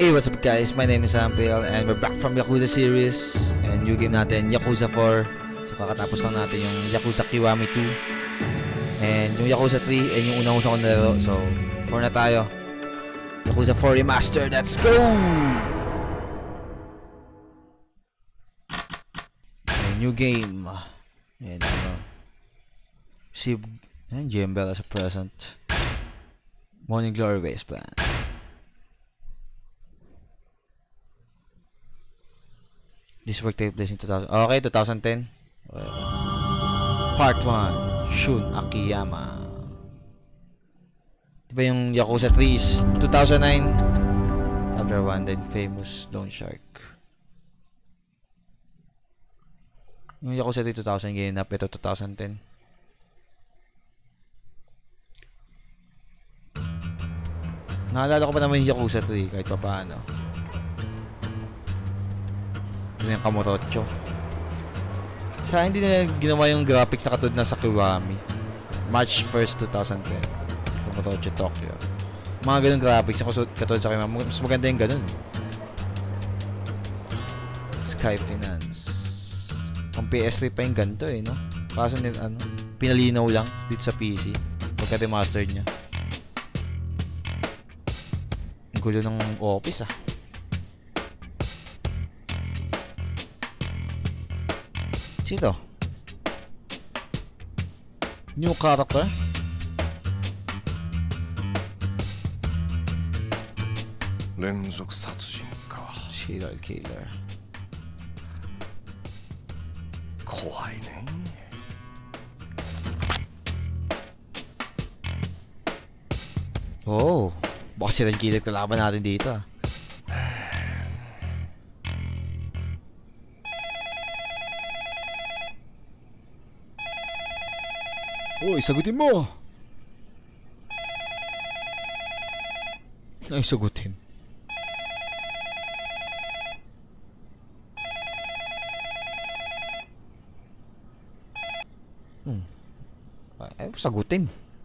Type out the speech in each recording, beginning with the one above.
Hey, what's up guys? My name is Ampel and we're back from Yakuza series and new game natin, Yakuza 4. So kakatapos lang natin yung Yakuza Kiwami 2 and yung Yakuza 3 and yung unang-una ko nalaro. So 4 na tayo. Yakuza 4 Remastered, let's go! Okay, new game. And receive GMBL as a present. Morning Glory Wasteland. This work take place in 2000. Okay, 2010. Part 1. Shun Akiyama. Diba yung Yakuza 3 is 2009? Chapter 1, then famous Loan Shark. Yung Yakuza 3 2000 ginap, ito 2010. Naalala ko pa naman yung Yakuza 3 kahit pa paano. Yung Kamurocho. Sa hindi nila ginawa yung graphics na katulad na sa Kiwami. March 1st, 2010. Kamurocho, Tokyo. Mga ganun graphics na katulad sa Kiwami. Mas maganda yung ganun. Sky Finance. Ang PS3 pa yung ganito eh, no? Kaso pinalinaw lang dito sa PC. Pagka remastered niya. Ang gulo ng office ah. Sino? New character? Serial killer. Oh, baka serial killer kalaban natin dito ah. Uy, sagutin mo! Ay, sagutin. Ay, sagutin.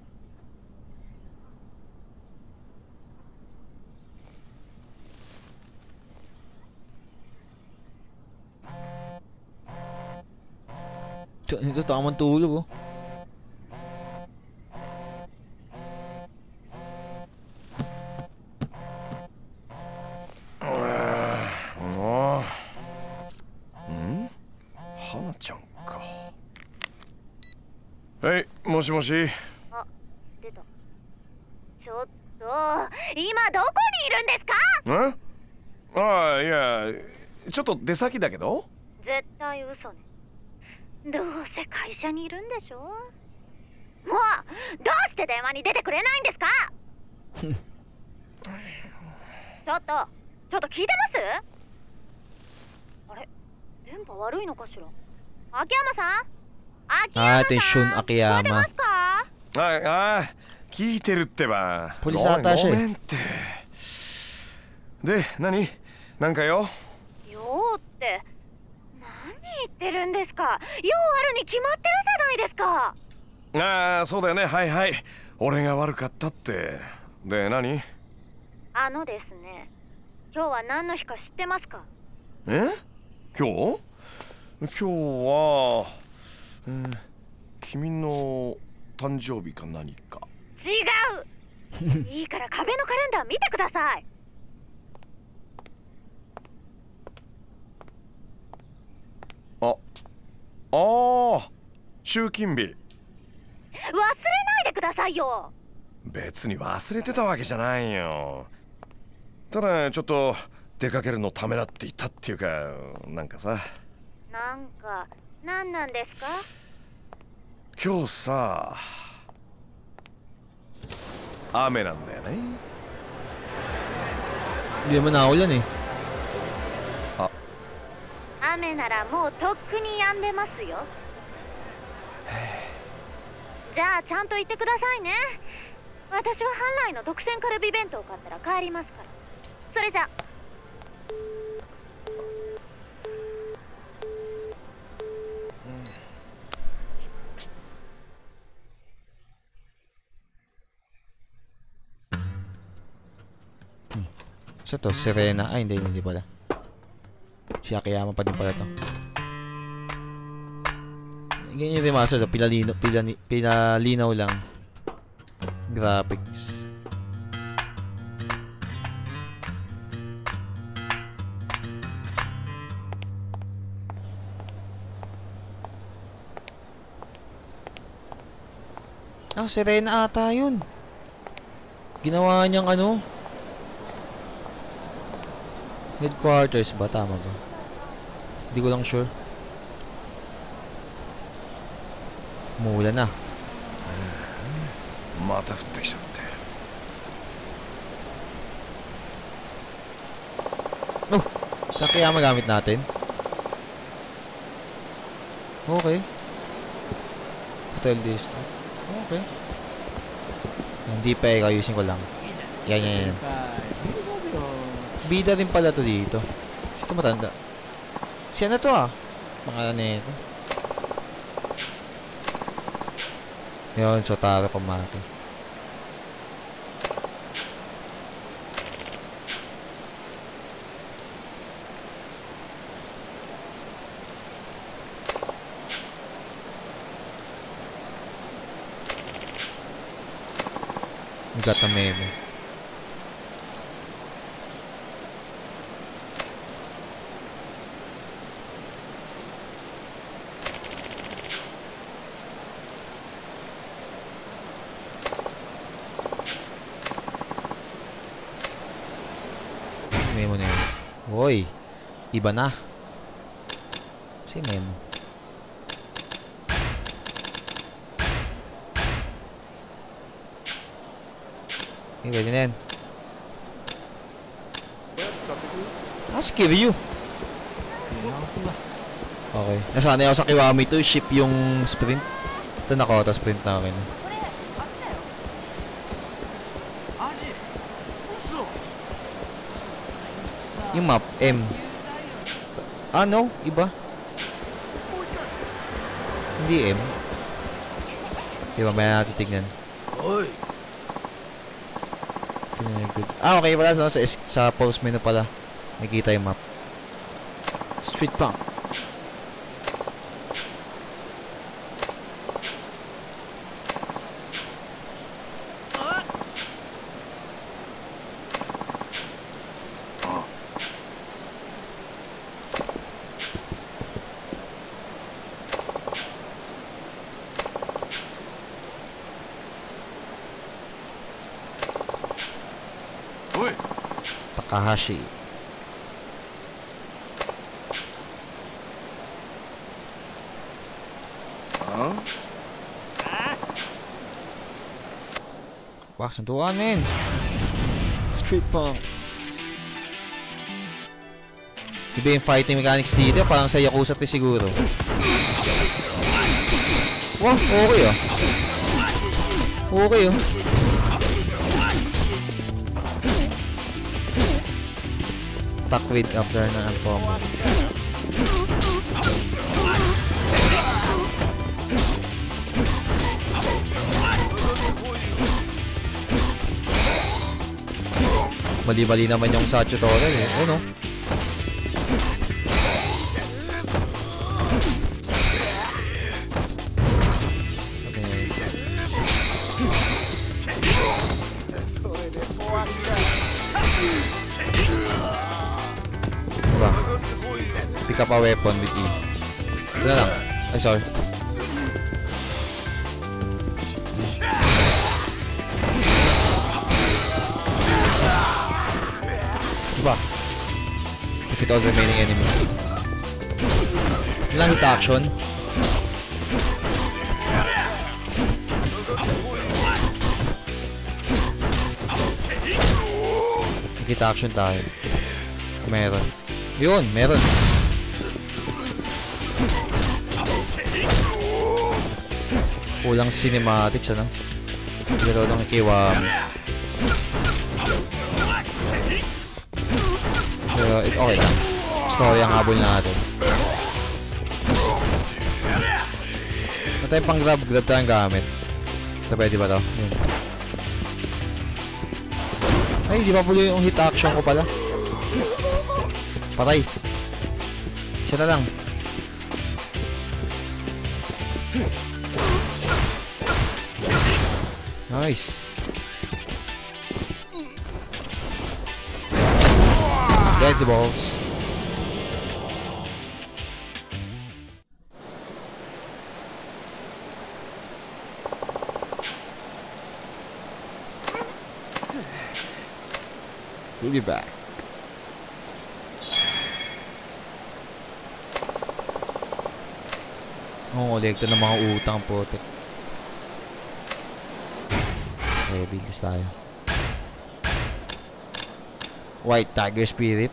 Ito, tamang tulog oh. はい、もしもし。 あ、出た。ちょっと、今どこにいるんですか？ ああ、いや、ちょっと出先だけど。 絶対嘘ね。どうせ会社にいるんでしょ。もう、どうして電話に出てくれないんですか？ちょっと聞いてます？あれ、電波悪いのかしら。秋山さん？ ito yung Shun Akiyama. 聞いてるってば。 ポリスアタッシェ。 ごめんって。で、なんかよ。 用って、何言ってるんですか。用あるに決まってるじゃないですか。 ああ、そうだよね。はいはい。俺が悪かったって。で、何？ ですね。今日は何の日か知ってますか？ 今日は。君の誕生日か何か。 違う。いいから壁のカレンダー見てください。 集金日。忘れないでくださいよ。 別に忘れてたわけじゃないよ。ただちょっと出かけるのためらっていたっていうか、なんかさ。 何なんですか？ 今日さ、雨なんだよね。 Hindi naman naulan eh. 雨ならもうとっくに止んでますよ。じゃあちゃんと言ってくださいね。私は半来の特選カルビ弁当を買ったら帰りますから。それじゃ。 Saan Sa to, Serena. Ay, hindi pala. Si Akiyama pa din pala to. Ganyan yung remaster. Pinalinaw lang. Graphics. Ah, Serena ata yun. Ginawa niyang ano? Headquarters ba? Tama ba? Hindi ko lang sure. Mula na. また降ってきちゃって。 Oh! Sa kaya magamit natin? Okay. Hotel district. Okay. Hindi pa eh, ayusin ko lang. Yan. Bida rin pala to dito. Ito matanda. Siya na to ah. Pangalan na ito. Yun, Sotaro Komaki. Got a memo. Memo na yun. Hoy, iba na. Si memo. Okay, pwede na yan. Ask Kiryu. Okay. Nasanay ako sa Kiwami to. Ship yung sprint. Ito na ko. Tapos sprint na akin. Yung map. M. Ah, no. Iba. Hindi M. Diba, may natin tignan. Ah, okay pala. So, sa pulse menu pala. Nakikita yung map. Street Punk. Takahashi. Wah, sentuhan men. Street Punks. Iba yung fighting mechanics dito. Parang sa Yakuza 3 siguro. Wah, okay oh. Okay oh. Attack with after na ang combo. Mali-mali naman yung sa tutorial eh. Ano? Okay. Diba? Pick up a weapon with E. Ito na lang. Ay, sorry. Defeat all remaining enemies. Ilang hit action. Hit action tayo. Meron. Yun, meron. Kulang sa cinematics, ano? Pero lang Kiwami. Okay lang. Story ang habol natin. Ito yung pang grab tayong gamit. Ito pwede ba to? Yun. Ay, di ba pulo yung hit action ko pala? Patay. Isa na lang. Nice. Dead balls. We'll be back. Oh, kolekta ng mga utang po. Okay, bilis tayo. White Tiger Spirit.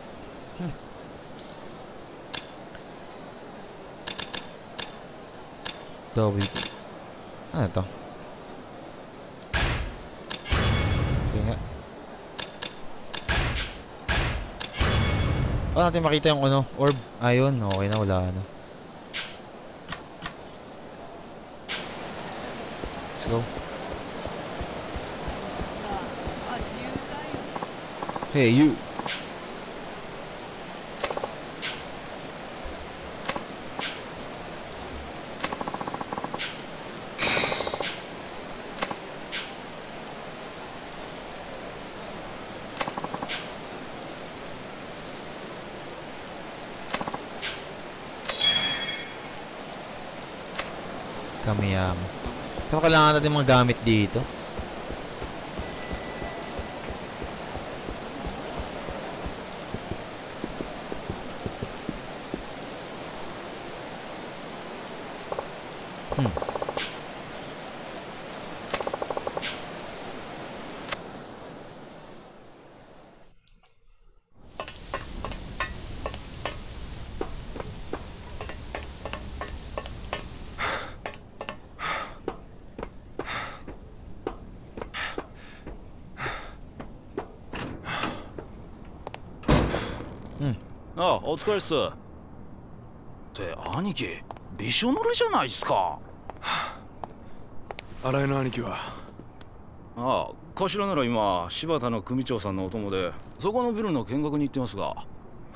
Double. Ano to? Sige nga. Natin makita yung ano, orb. Ayun, okay na, wala na. Let's go. Hey, you. Kamiyama. Pero kailangan natin mga gamit dito. ああ、お疲れっす。って兄貴、びしょ濡れじゃないっすか。 新井の兄貴は？ ああ、頭なら今柴田の組長さんのお供でそこのビルの見学に行ってますが。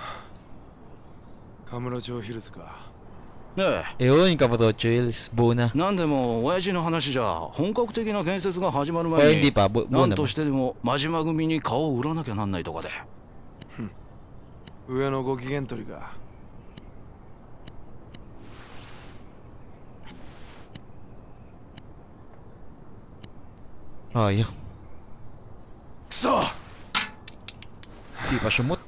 カムロ町ヒルズか。 ねえ。Yun, Kamurocho Hills. Buo na. なんでも親父の話じゃ本格的な建設が始まる前に何としてでも真島組に顔を売らなきゃなんないとかで。 上のご機嫌取りか。 ああ、いや。 くそ！ Di pa sumot.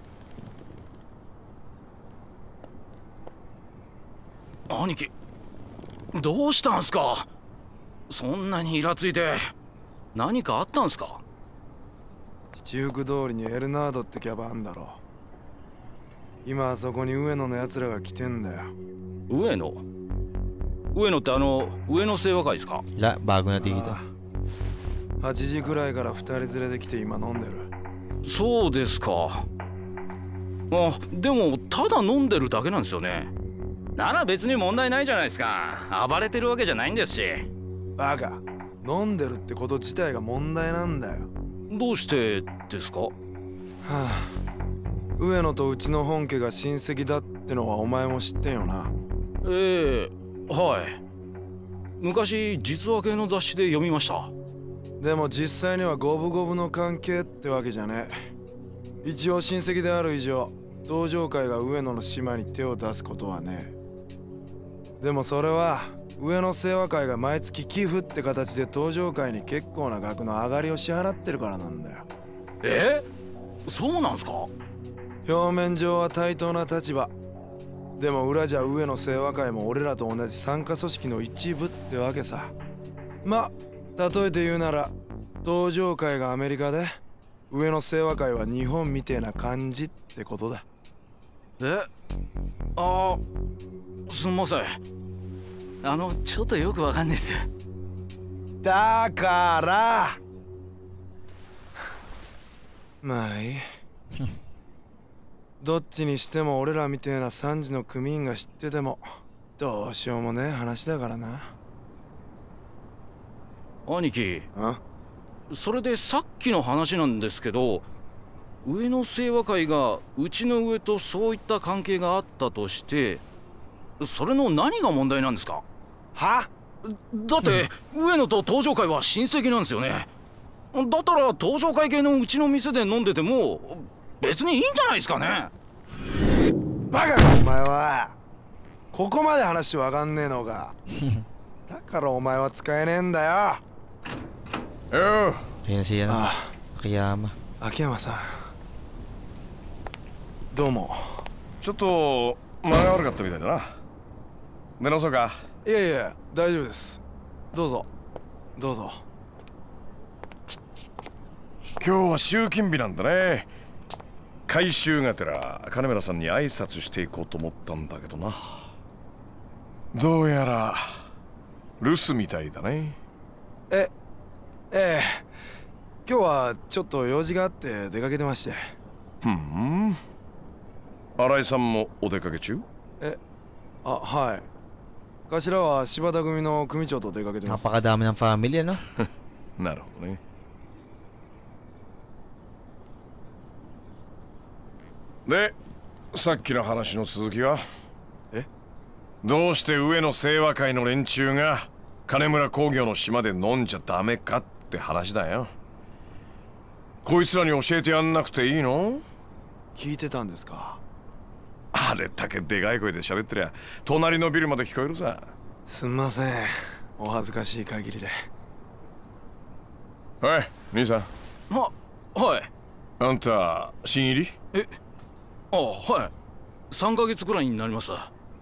兄貴、どうしたんすか？そんなにイラついて何かあったんすか？ 七福通りにエルナードってキャバあんだろ。今あそこに上野のやつらが来てんだよ。 上野？上野って上野清和会ですか？ La, bago na dito. 8時くらいから2人連れで来て今飲んでる。 そうですか。あ、でもただ飲んでるだけなんですよね。なら別に問題ないじゃないですか。暴れてるわけじゃないんですし。 バカ、飲んでるってこと自体が問題なんだよ。 どうしてですか？はあ、上野とうちの本家が親戚だってのはお前も知ってんよな。 はい。昔実話系の雑誌で読みました。 でも実際には五分五分の関係ってわけじゃねえ。一応親戚である以上、道場会が上野の島に手を出すことはねえ。でもそれは上野清和会が毎月寄付って形で道場会に結構な額の上がりを支払ってるからなんだよ。 そうなんすか？ 表面上は対等な立場。でも裏じゃ上野清和会も俺らと同じ傘下組織の一部ってわけさ。ま、例えて言うなら道場会がアメリカで上野清和会は日本みてえな感じってことだ。 すんません。ちょっとよくわかんないっす。 だからまあいい。どっちにしても俺らみてえな3時の組員が知っててもどうしようもねえ話だからな。 兄貴、それでさっきの話なんですけど、 上の清和会がうちの上とそういった関係があったとして、それの何が問題なんですか？ は？ だって上野と東上会は親戚なんですよね。だったら東上会系のうちの店で飲んでても別にいいんじゃないですかね。 バカかお前は。ここまで話わかんねえのか。だからお前は使えねえんだよ。 Ayan siya na. あ Akiyama. あ、秋山さん。どうも。 ちょっと間が悪かったみたいだな。出直そうか。 いやいや、大丈夫です。どうぞどうぞ。 今日は集金日なんだね。回収がてら金村さんに挨拶していこうと思ったんだけどな。どうやら留守みたいだね。 ええ、今日はちょっと用事があって出かけてまして。 新井さんもお出かけ中？ あ、はい。頭は柴田組の組長と出かけてます。 Napakadami ng family, ano? なるほどね。で、さっきの話の続きは？どうして上野清和会の連中が金村工業の島で飲んじゃダメかって話だよ。こいつらに教えてやんなくていいの？ 聞いてたんですか？ あれだけでかい声で喋ってりゃ隣のビルまで聞こえるさ。 すんません、お恥ずかしい限りで。 はい、兄さん。 はい。 あんた新入り？ はい。3ヶ月くらいになります。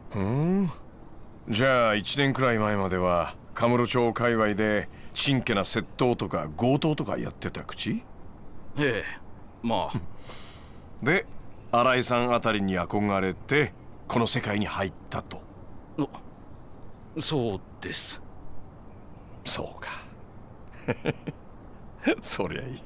じゃあ1年くらい前まではカムロ町界隈で真剣な窃盗とか強盗とかやってた口？ ええ、まあ。 で、新井さんあたりに憧れてこの世界に入ったと。 そうです。 そうか。そりゃいい。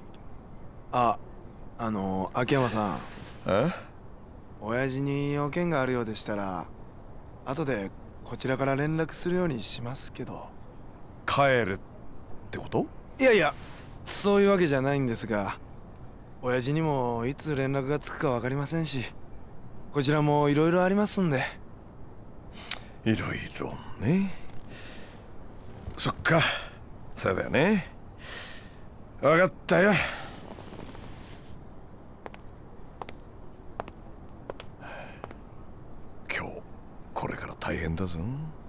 秋山さん。 え？ 親父に用件があるようでしたら後でこちらから連絡するようにしますけど。 帰るってこと？ いやいや、そういうわけじゃないんですが、親父にもいつ連絡がつくか分かりませんし、こちらもいろいろありますんで。 いろいろね。そっか、そうだよね。分かったよ。今日これから大変だぞ。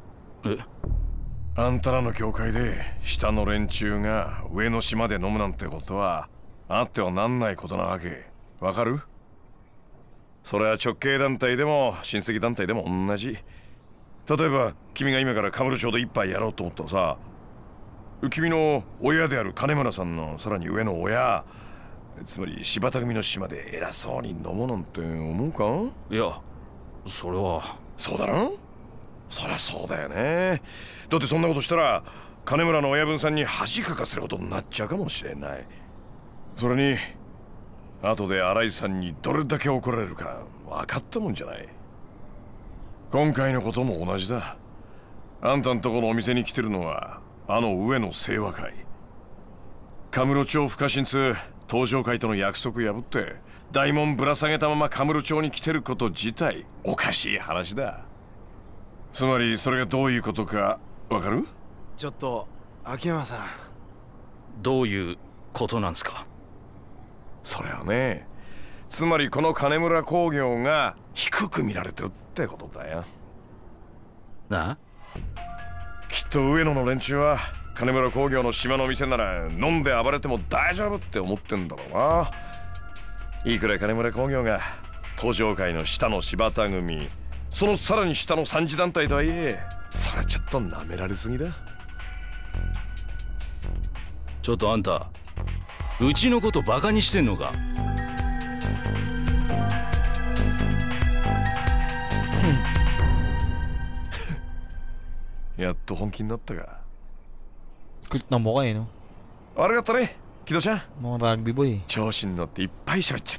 あんたらの業界で下の連中が上の島で飲むなんてことはあってはなんないことなわけ。わかる？それは直系団体でも親戚団体でも同じ。例えば君が今からカムロ町で一杯やろうと思ったらさ、君の親である金村さんのさらに上の親、つまり柴田組の島で偉そうに飲もうなんて思うか？ いや、それは。 そうだろ？そりゃそうだよね。だってそんなことしたら金村の親分さんに恥かかせることになっちゃうかもしれない。それに後で新井さんにどれだけ怒られるか分かったもんじゃない。今回のことも同じだ。あんたんとこのお店に来てるのはあの上野清和会。カムロ町不可侵通東上会との約束破って大門ぶら下げたままカムロ町に来てること自体おかしい話だ。つまりそれがどういうことかわかる？ ちょっと秋山さん。 どういうことなんですか？ それはね、つまりこの金村工業が低く見られてるってことだよ。 な？ きっと上野の連中は金村工業の島の店なら飲んで暴れても大丈夫って思ってんだろうな。いくら金村工業が東上会の下の柴田組、そのさらに下の三次団体とはいえ、それはちょっと舐められすぎだ。 ちょっとあんた、うちのことバカにしてんのか？ やっと本気になったか。 Cute na mukha eh, no? 悪かったね、木戸ちゃん。 Mga rugby boy. 調子に乗っていっぱい喋っちゃって。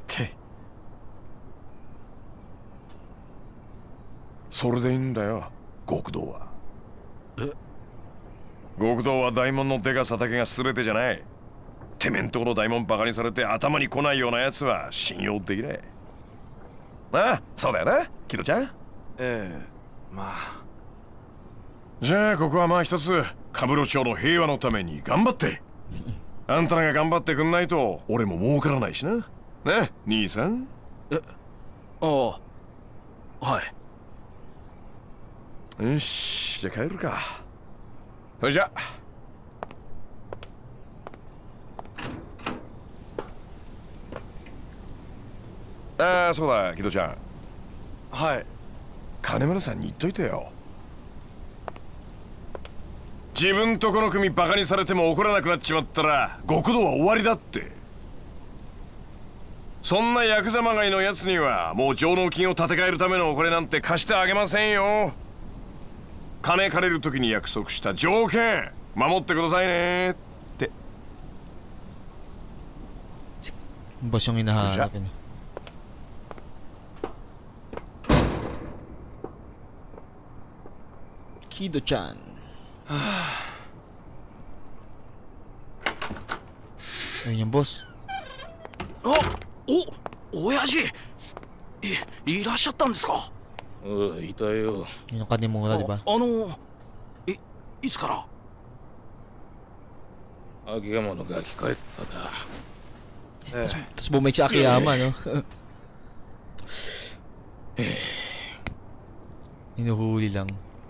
それでいいんだよ、極道は。極道は大門のでかさだけが全てじゃない。 てめんところ大門バカにされて頭に来ないようなやつは信用できない。ああ、そうだよな、キドちゃん。 ええ、まあ。 じゃあここはまあ一つカブロ町の平和のために頑張ってあんたらが頑張ってくんないと俺も儲からないしな。ね、兄さん。 ああ、はい。 よし、じゃあ帰るか。それじゃああ、そうだ、キドちゃん。 はい。 金村さんに言っといてよ。自分とこの組バカにされても怒らなくなっちまったら極道は終わりだって。そんなヤクザまがいのやつにはもう上納金を立て替えるためのお金なんて貸してあげませんよ。金借りる時に約束した条件守ってくださいねって。 Boss yung hinahanap yun. Kido-chan. Ayun yung boss. 親父、いらっしゃったんですか。 いたよ。 Yun yung kanimura, di ba? いつから。 秋山のガキ帰ったか。 Tapos bumalik si Akiyama, no? Hinuhuli lang.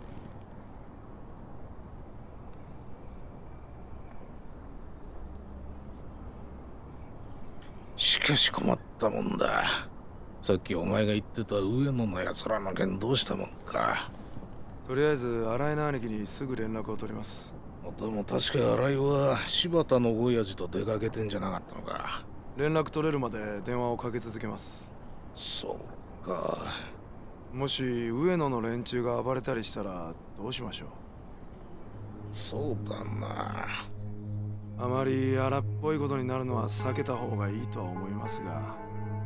しかし困ったもんだ。さっきお前が言ってた上野のやつらの件どうしたもんか。 とりあえず新井の兄貴にすぐ連絡を取ります。 でも確か新井は柴田の親父と出かけてんじゃなかったのか。 連絡取れるまで電話をかけ続けます。 そうか。 もし上野の連中が暴れたりしたらどうしましょう。 そうだな。 あまり荒っぽいことになるのは避けた方がいいとは思いますが。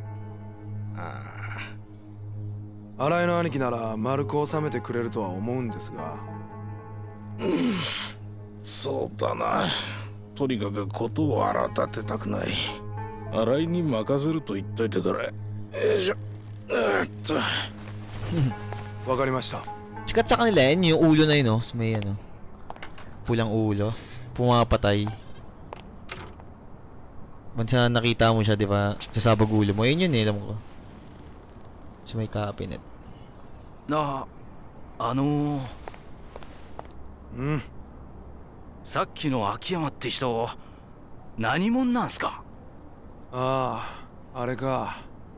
新井の兄貴なら丸く収めてくれるとは思うんですが。 そうだな。とにかくことを荒立てたくない。新井に任せると言っといてくれ。よいしょ。 わかりました。 Sikat sa kanila yan, yung ulo na yun, no? May ano, pulang ulo, pumapatay. Mansa nakita mo siya, di ba? Sa sabag ulo mo, yun yun eh, alam ko. Sa may cabinet. さっきの秋山って人何者なんすか。 ああ、あれか。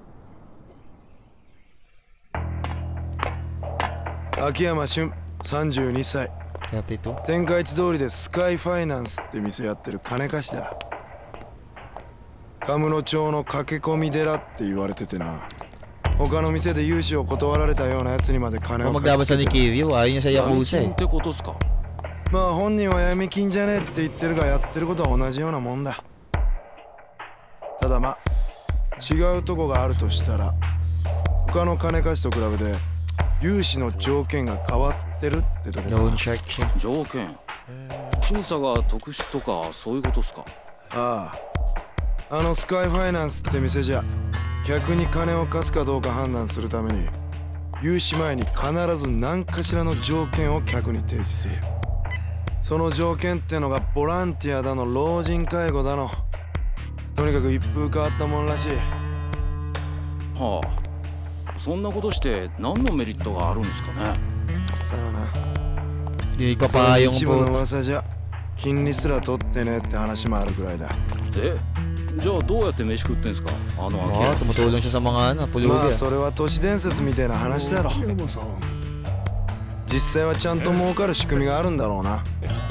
秋山俊、32歳。天下一通りでスカイファイナンスって店やってる金貸しだ。カムロ町の駆け込み寺って言われててな。他の店で融資を断られたようなやつにまで金を貸して。 Magdabasa ni Kiryu, ayun niya sa Yakuza eh. ってことっすか。 まあ本人は闇金じゃねえって言ってるがやってることは同じようなもんだ。ただまあ違うとこがあるとしたら他の金貸しと比べて融資の条件が変わってるってとこだ。 条件、審査が特殊とかそういうことっすか。 ああ、あのスカイファイナンスって店じゃ客に金を貸すかどうか判断するために融資前に必ず何かしらの条件を客に提示する。その条件ってのがボランティアだの老人介護だの、とにかく一風変わったもんらしい。 はあ、そんなことして何のメリットがあるんですかね。 さあな。 Ipapayong 一部の噂じゃ金利すら取ってねって話もあるくらいだ。 じゃあどうやって飯食ってんすか、あの秋山。 tumutulong siya sa mga ano, pulubi. まあそれは都市伝説みたいな話だろ。実際はちゃんと儲かる仕組みがあるんだろうな。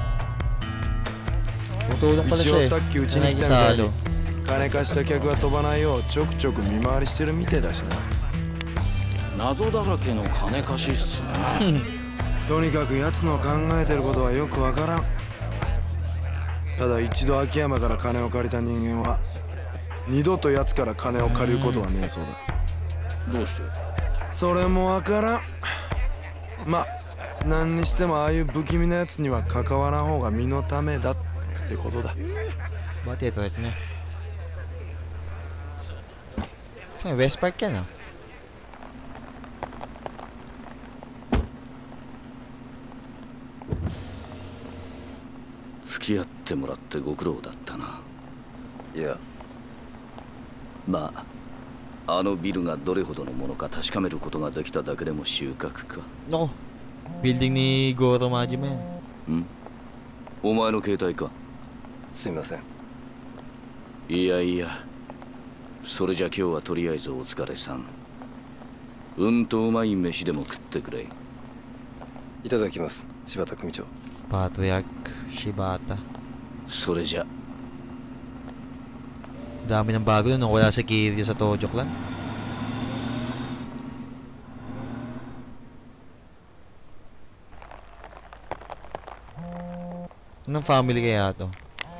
一応さっきうちに来たみたいに金貸した客が飛ばないようちょくちょく見回りしてるみてえだしな。 謎だらけの金貸しっすね。 とにかく奴の考えてることはよくわからん。ただ一度秋山から金を借りた人間は二度と奴から金を借りることはねえそうだ。 どうして。 それもわからん。まあ何にしてもああいう不気味なやつには関わらん方が身のためだってことだ。 Ba't ito niya? West Park yan ah. 付き合ってもらってご苦労だったな。 いや、 まああのビルがどれほどのものか確かめることができただけでも収穫か。 Nako, building ni Goro Majima yan. お前の携帯か。 すいません。 いやいや、それじゃ今日はとりあえずお疲れさん。うんとうまい飯でも食ってくれ。 いただきます、柴田組長。 Patriarch Shibata. それじゃ。 Dami ng bago nung wala si Kiryu sa Tojo Clan. Anong family kaya to?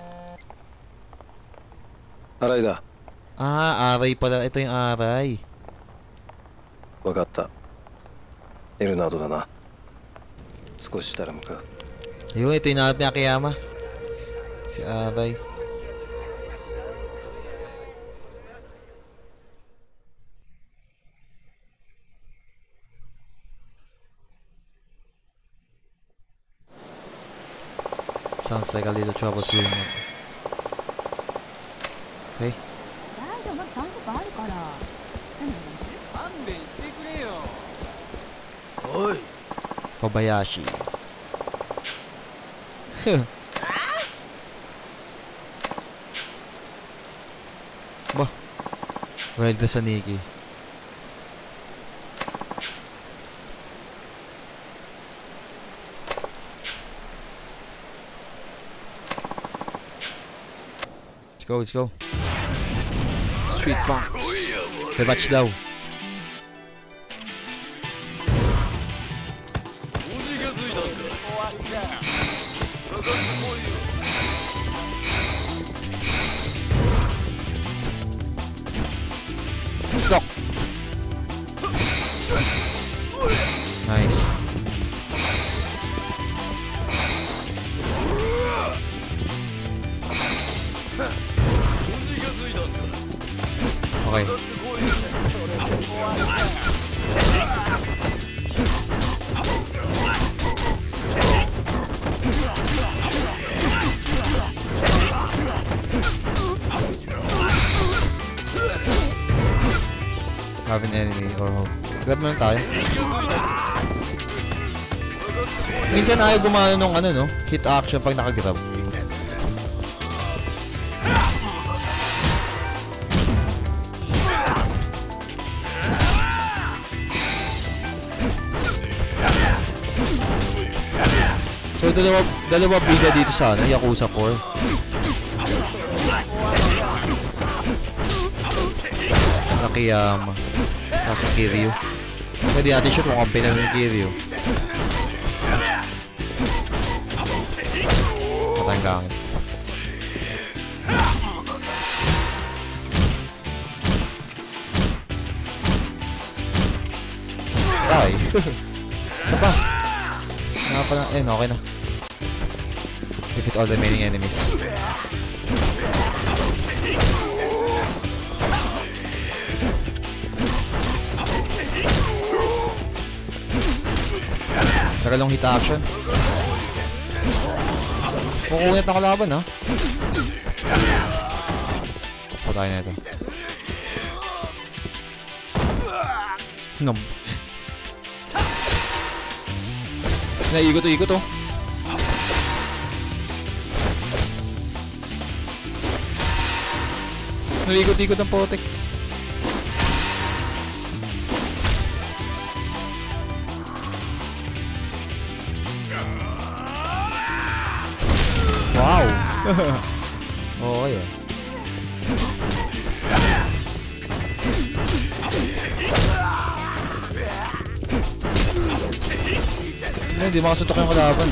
Aray da. Ah, Aray pala. Ito yung Aray. わかった。エルナードだな。少ししたら向かう。 Ayun, ito yung nahanap ni Akiyama. Si Aray. Sounds like a little trouble brewing up. Okay. 大丈夫、まだ30分あるから。 勘弁してくれよ。 おい Kobayashi. Bah. Well, the Saniki. Let's go. Street box. Rematch daw. Stop. Nice. Okay. Have an enemy or hope. Grab mo lang tayo. Minsan ayaw gumano nung ano no? Hit action pag nakagrab. So dalawa bida dito sa ano, Yakuza 4. Akiyama. Tapos si Kiryu. Pwede natin shoot kung kampi na ng Kiryu. Patayang gangin. Ay. Isa pa. Nga pa na. Okay na. Defeat all the remaining enemies. Nagalong hit action. Kukunit na kalaban ha. Patay na ito. Naiikot-ikot oh. Naiikot-ikot ang potek. Wow! Okay ah. Hindi makasuntok yung kalaban.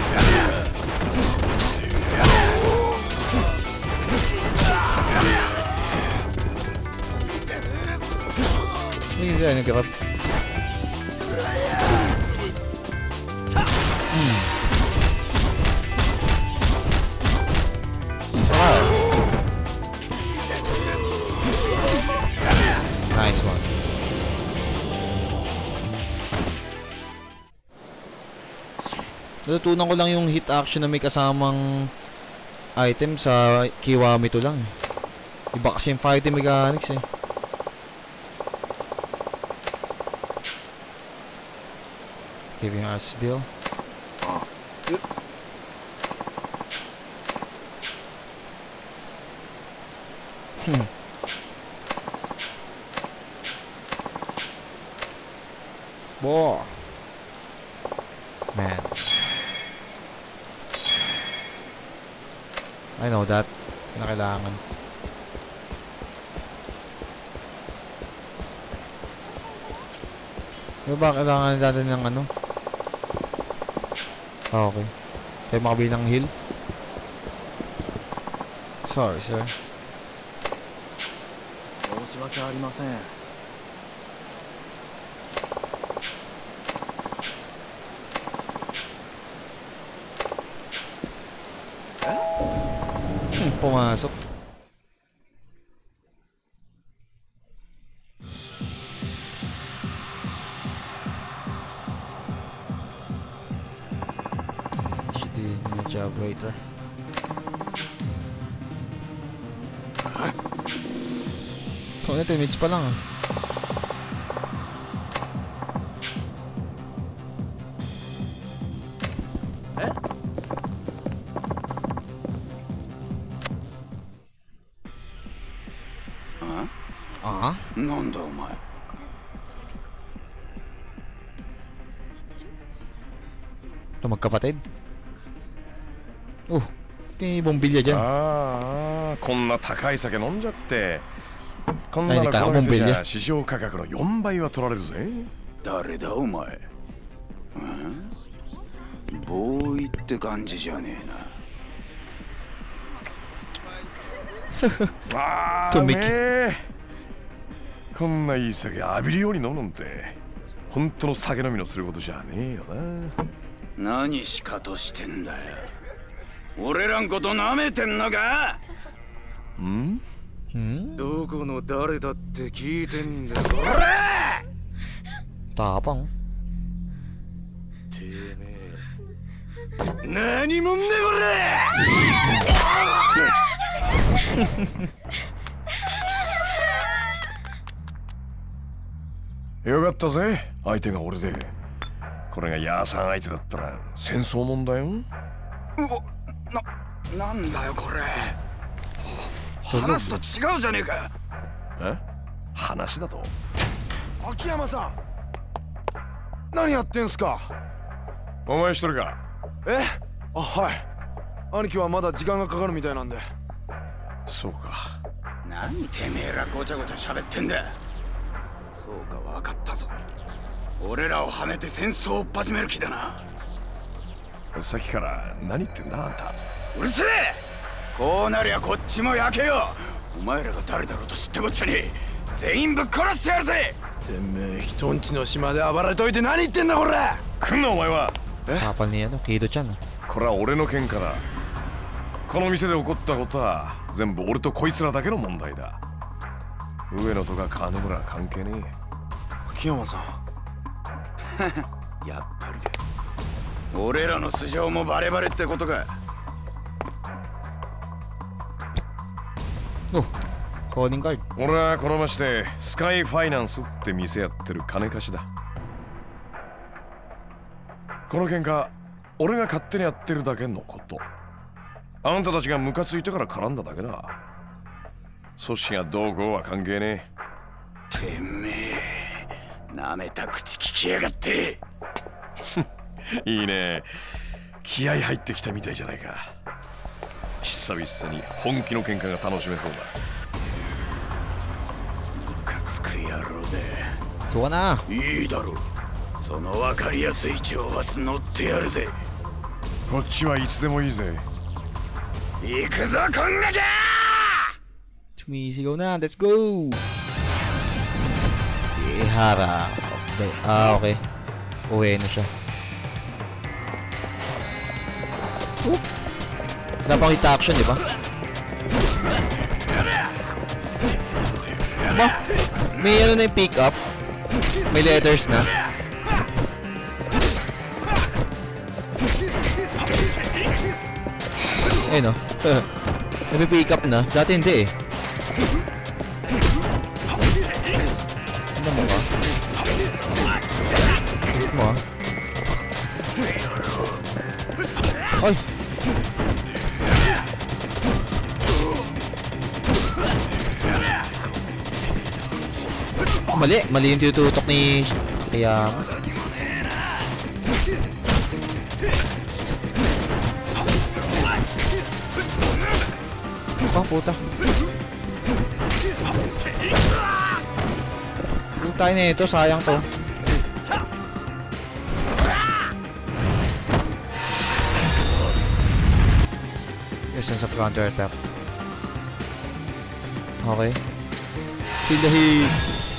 Hindi ka nag-grab. Natutunan ko lang yung hit action na may kasamang item sa Kiwami to lang. Iba kasi yung fighting mechanics eh. Giving us deal. Boah. Man. I know that. Na kailangan. Diba ba kailangan natin ng ano? Ah, okay. Tayo makabili ng heal. Sorry, sir. 申し訳ありません。 Pumasok. Shitty job waiter. So, 2 minutes pa lang ah. なんだお前。 Ito magkapatid. May bombilya dyan. こんな高い酒飲んじゃって。こんなのこの店じゃ市場価格の4倍は取られるぜ。 誰だお前。ボーイって感じじゃねえな。 ああ、うめえ。こんないい酒浴びるように飲むなんて本当の酒飲みのすることじゃねえよな。何しかとしてんだよ。俺らんこと舐めてんのか。どこの誰だって聞いてんだよ。これ Tapang. てめえ何もんねこれ。よかったぜ、相手が俺で。これがヤーさん相手だったら戦争もんだよ。 なんだよこれ。話と違うじゃねえか。 話だと。 秋山さん、何やってんすか。 お前一人か。 はい。兄貴はまだ時間がかかるみたいなんで。 そうか。 何てめえらごちゃごちゃ喋ってんだ。そうか分かったぞ。俺らをはめて戦争を始める気だな。 さっきから何言ってんだあんた。 うるせえ。こうなりゃこっちも焼けよ。お前らが誰だろうと知ってこっちゃねえ。全員ぶっ殺してやるぜ。 てめえ人んちの島で暴れといて何言ってんだこれ。 来んなお前は。 Kapal niya to, Kido-chan. これは俺の喧嘩だ。この店で起こったことは全部俺とこいつらだけの問題だ。上野とか金村は関係ねえ。 秋山さんやっぱりか。俺らの素性もバレバレってことか。 Calling card. 俺はこの町でスカイファイナンスって店やってる金貸しだ。この喧嘩俺が勝手にやってるだけのこと。あんたたちがムカついてから絡んだだけだ。組織がどうこうは関係ねえ。てめえなめた口聞きやがって。 いいね。気合入ってきたみたいじゃないか。久々に本気の喧嘩が楽しめそうだ。 ムカつく野郎で。 Ito ka na. いいだろう。その分かりやすい挑発乗ってやるぜ。 こっちはいつでもいいぜ。 行くぞこんがきゃ。 Sumisigaw na. Let's go. Ihara. Okay. Uwi na siya. Wala pang hit action, di ba? Ba? May ano na yung pick up? May letters na? Ayun, no? Napipick up na. Dati hindi eh. Ano mo ba? Hit mo ah. Ay! Mali! Mali yung tinututok ni Akiyama. Oh, puta. Yung tayo na ito, sayang to. Essence of counter attack. Okay. Feel the heat.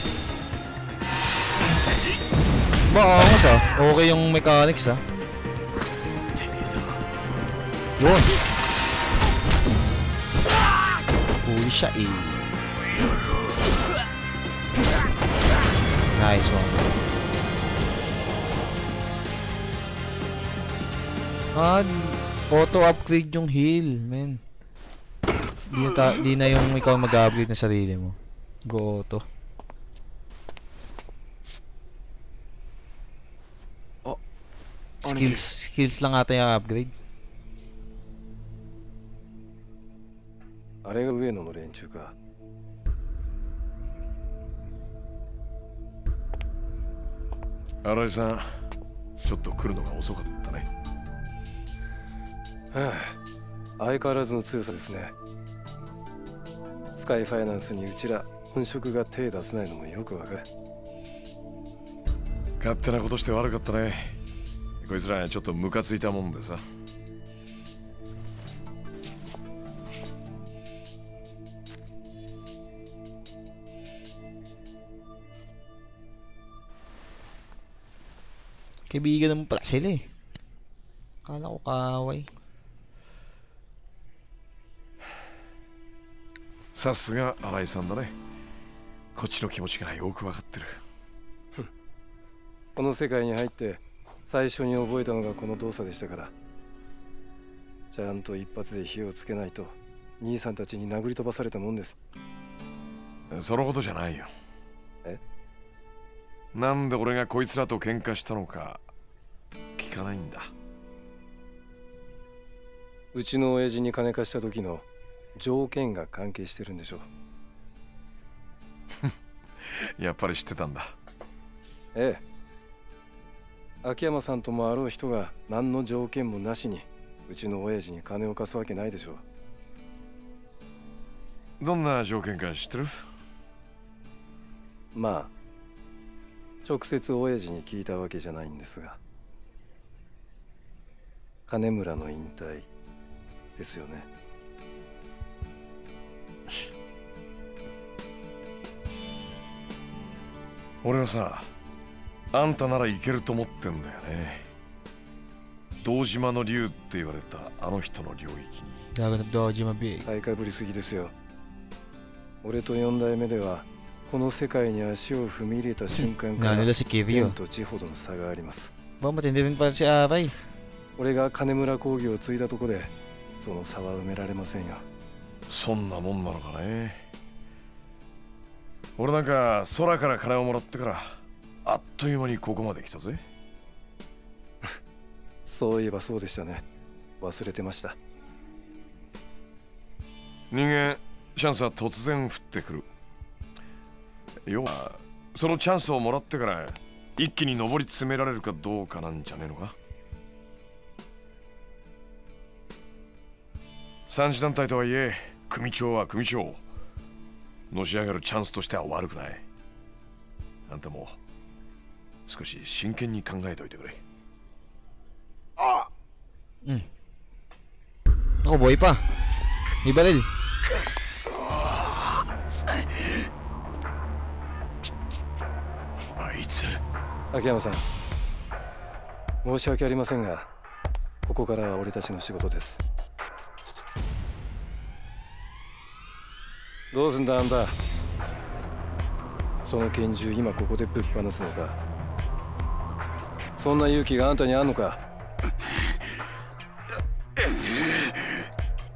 Maangas ah. Okay yung mechanics ah. Yun. Huli siya eh. Nice one. Auto upgrade yung heal, man. Di na yung ikaw mag-upgrade na sarili mo. Go auto. Oh. Skills lang ata yung upgrade. あれが上野の連中か。 新井さん、ちょっと来るのが遅かったね。 はあ、相変わらずの強さですね。スカイファイナンスにうちら本職が手出せないのもよくわかる。 勝手なことして悪かったね。こいつらちょっとムカついたもんでさ。 Kaibigan naman pala sila eh. Akala ko kaaway. さすが新井さんだね。こっちの気持ちがよくわかってる。 この世界に入って最初に覚えたのがこの動作でしたから。ちゃんと一発で火をつけないと兄さんたちに殴り飛ばされたもんです。 そのことじゃないよ。 え？ なんで俺がこいつらと喧嘩したのか聞かないんだ。 うちの親父に金貸した時の条件が関係してるんでしょう。やっぱり知ってたんだ。 ええ。秋山さんともあろう人が何の条件もなしにうちの親父に金を貸すわけないでしょう。 どんな条件か知ってる？ まあ直接親父に聞いたわけじゃないんですが、金村の引退ですよね。 俺はさ、あんたならいけると思ってんだよね。堂島の竜って言われたあの人の領域に。 買いかぶりすぎですよ。俺と4代目ではこの世界に足を踏み入れた瞬間から天と地ほどの差があります。俺が金村工業を継いだとこでその差は埋められませんよ。 そんなもんなのかね。俺なんか空から金をもらってからあっという間にここまで来たぜ。 そういえばそうでしたね。忘れてました。 人間チャンスは突然降ってくる。要はそのチャンスをもらってから一気に上り詰められるかどうかなんじゃねえのか。三次団体とはいえ組長は組長、のし上がるチャンスとしては悪くない。あんたも少し真剣に考えておいてくれ。 あっ、ako boy pa. May baril. あいつ。 秋山さん、申し訳ありませんがここからは俺たちの仕事です。どうすんだあんた。その拳銃今ここでぶっ放すのか。そんな勇気があんたにあんのか。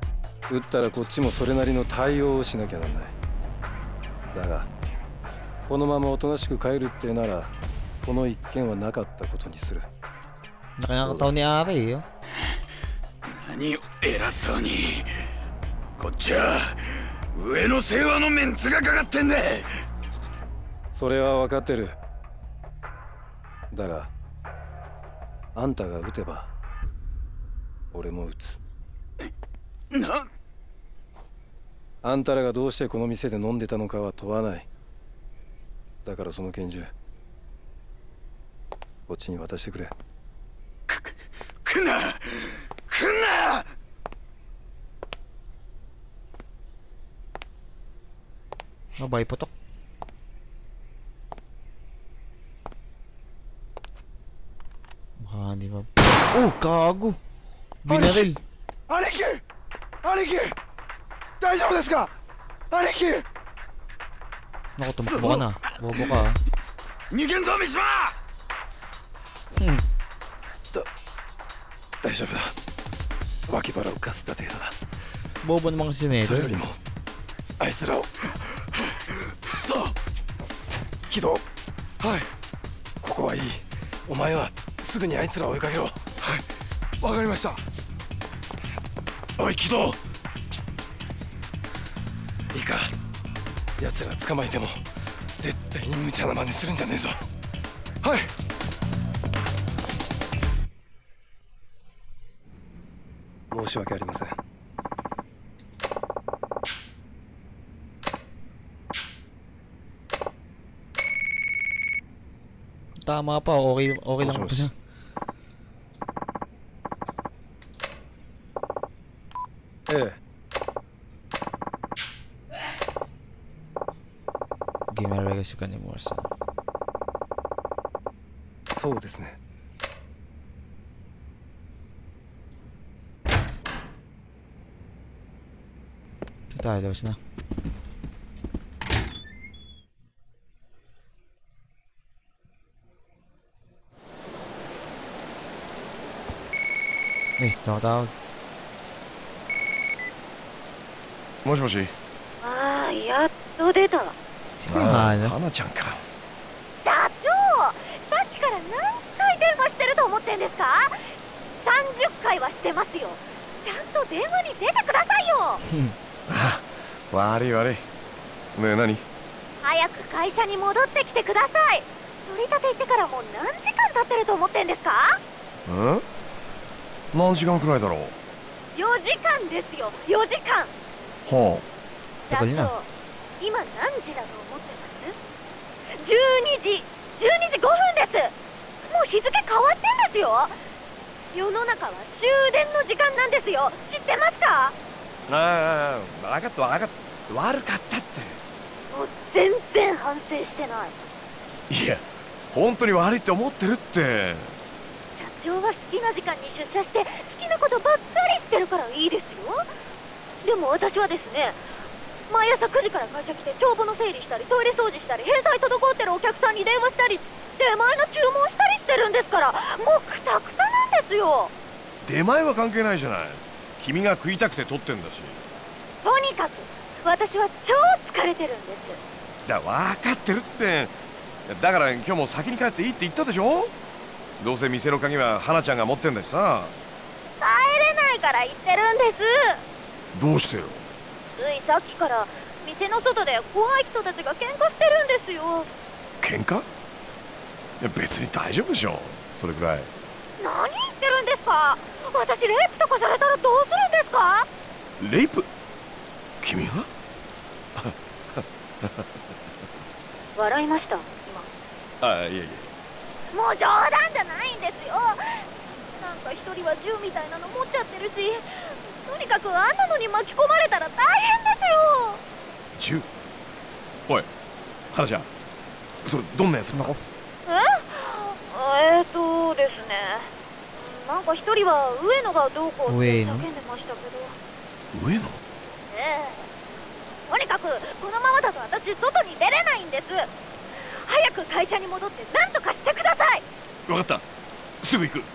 撃ったらこっちもそれなりの対応をしなきゃなんない。だがこのままおとなしく帰るってならこの一件はなかったことにする。 Nakakatawa ni Ariよ。 何を偉そうに。こっちは上の世話のメンツがかかってんだ。 それは分かってる。だがあんたが撃てば俺も撃つ。あんたらがどうしてこの店で飲んでたのかは問わない。だからその拳銃こっちに渡してくれ。 来んな Mabay putok. Mukha di ba? Oh, gago! Binaril! 兄貴大丈夫ですか兄貴。 Naku, tumakbo ka na. Bobo ka. 逃げんぞ三島。 大丈夫だ。脇腹をかすった程度だ。 Bobo naman kasi Neto. それよりもあいつらを。さあ木戸。はい、ここはいい。お前はすぐにあいつらを追いかけろ。はい、 わかりました。 おい木戸、 いいか、奴ら捕まえても絶対に無茶な真似するんじゃねえぞ。 はい。 申し訳ありません。 Tama pa, okay lang po siya. Gamer kasi ka ni Morrison. そうですね。 Tayo, labas na. Tumatawag. もしもし。 ああ、やっと出た。 花ちゃんか。 社長、さっきから何回電話してると思ってんですか？30回はしてますよ。ちゃんと電話に出てくださいよ。 悪い。ねえ、何？ 早く会社に戻ってきてください。取り立て行ってからもう何時間経ってると思ってんですか？ 何時間くらいだろう。 4時間ですよ、4時間。 はあ。だと今何時だと思ってます？ 12時5分です。もう日付変わってんですよ。世の中は終電の時間なんですよ。知ってますか？ ああ、分かった悪かったって。 もう全然反省してない。 いや、本当に悪いって思ってるって。 社長は好きな時間に出社して好きなことばっかりしてるからいいですよ。でも私はですね、毎朝9時から会社来て帳簿の整理したりトイレ掃除したり返済滞ってるお客さんに電話したり出前の注文したりしてるんですから、もうくたくたなんですよ。 出前は関係ないじゃない。君が食いたくて取ってんだし。 とにかく私は超疲れてるんです。 分かってるって。だから今日も先に帰っていいって言ったでしょ。どうせ店の鍵は花ちゃんが持ってんだしさ。 帰れないから言ってるんです。 どうしてよ。 ついさっきから店の外で怖い人たちが喧嘩してるんですよ。 喧嘩？いや別に大丈夫でしょ、それくらい。 何言ってるんですか？私レイプとかされたらどうするんですか？ レイプ？君が？ 笑いました今。 いえ。 もう冗談じゃないんですよ。なんか一人は銃みたいなの持っちゃってるし、とにかくあんなのに巻き込まれたら大変ですよ。 銃？おい、花ちゃん、それどんなやつなの？ ですね、なんか一人は上野がどうこうって叫んでましたけど。 上野？ とにかくこのままだと私外に出れないんです。早く会社に戻って何とかしてください。 分かった、すぐ行く。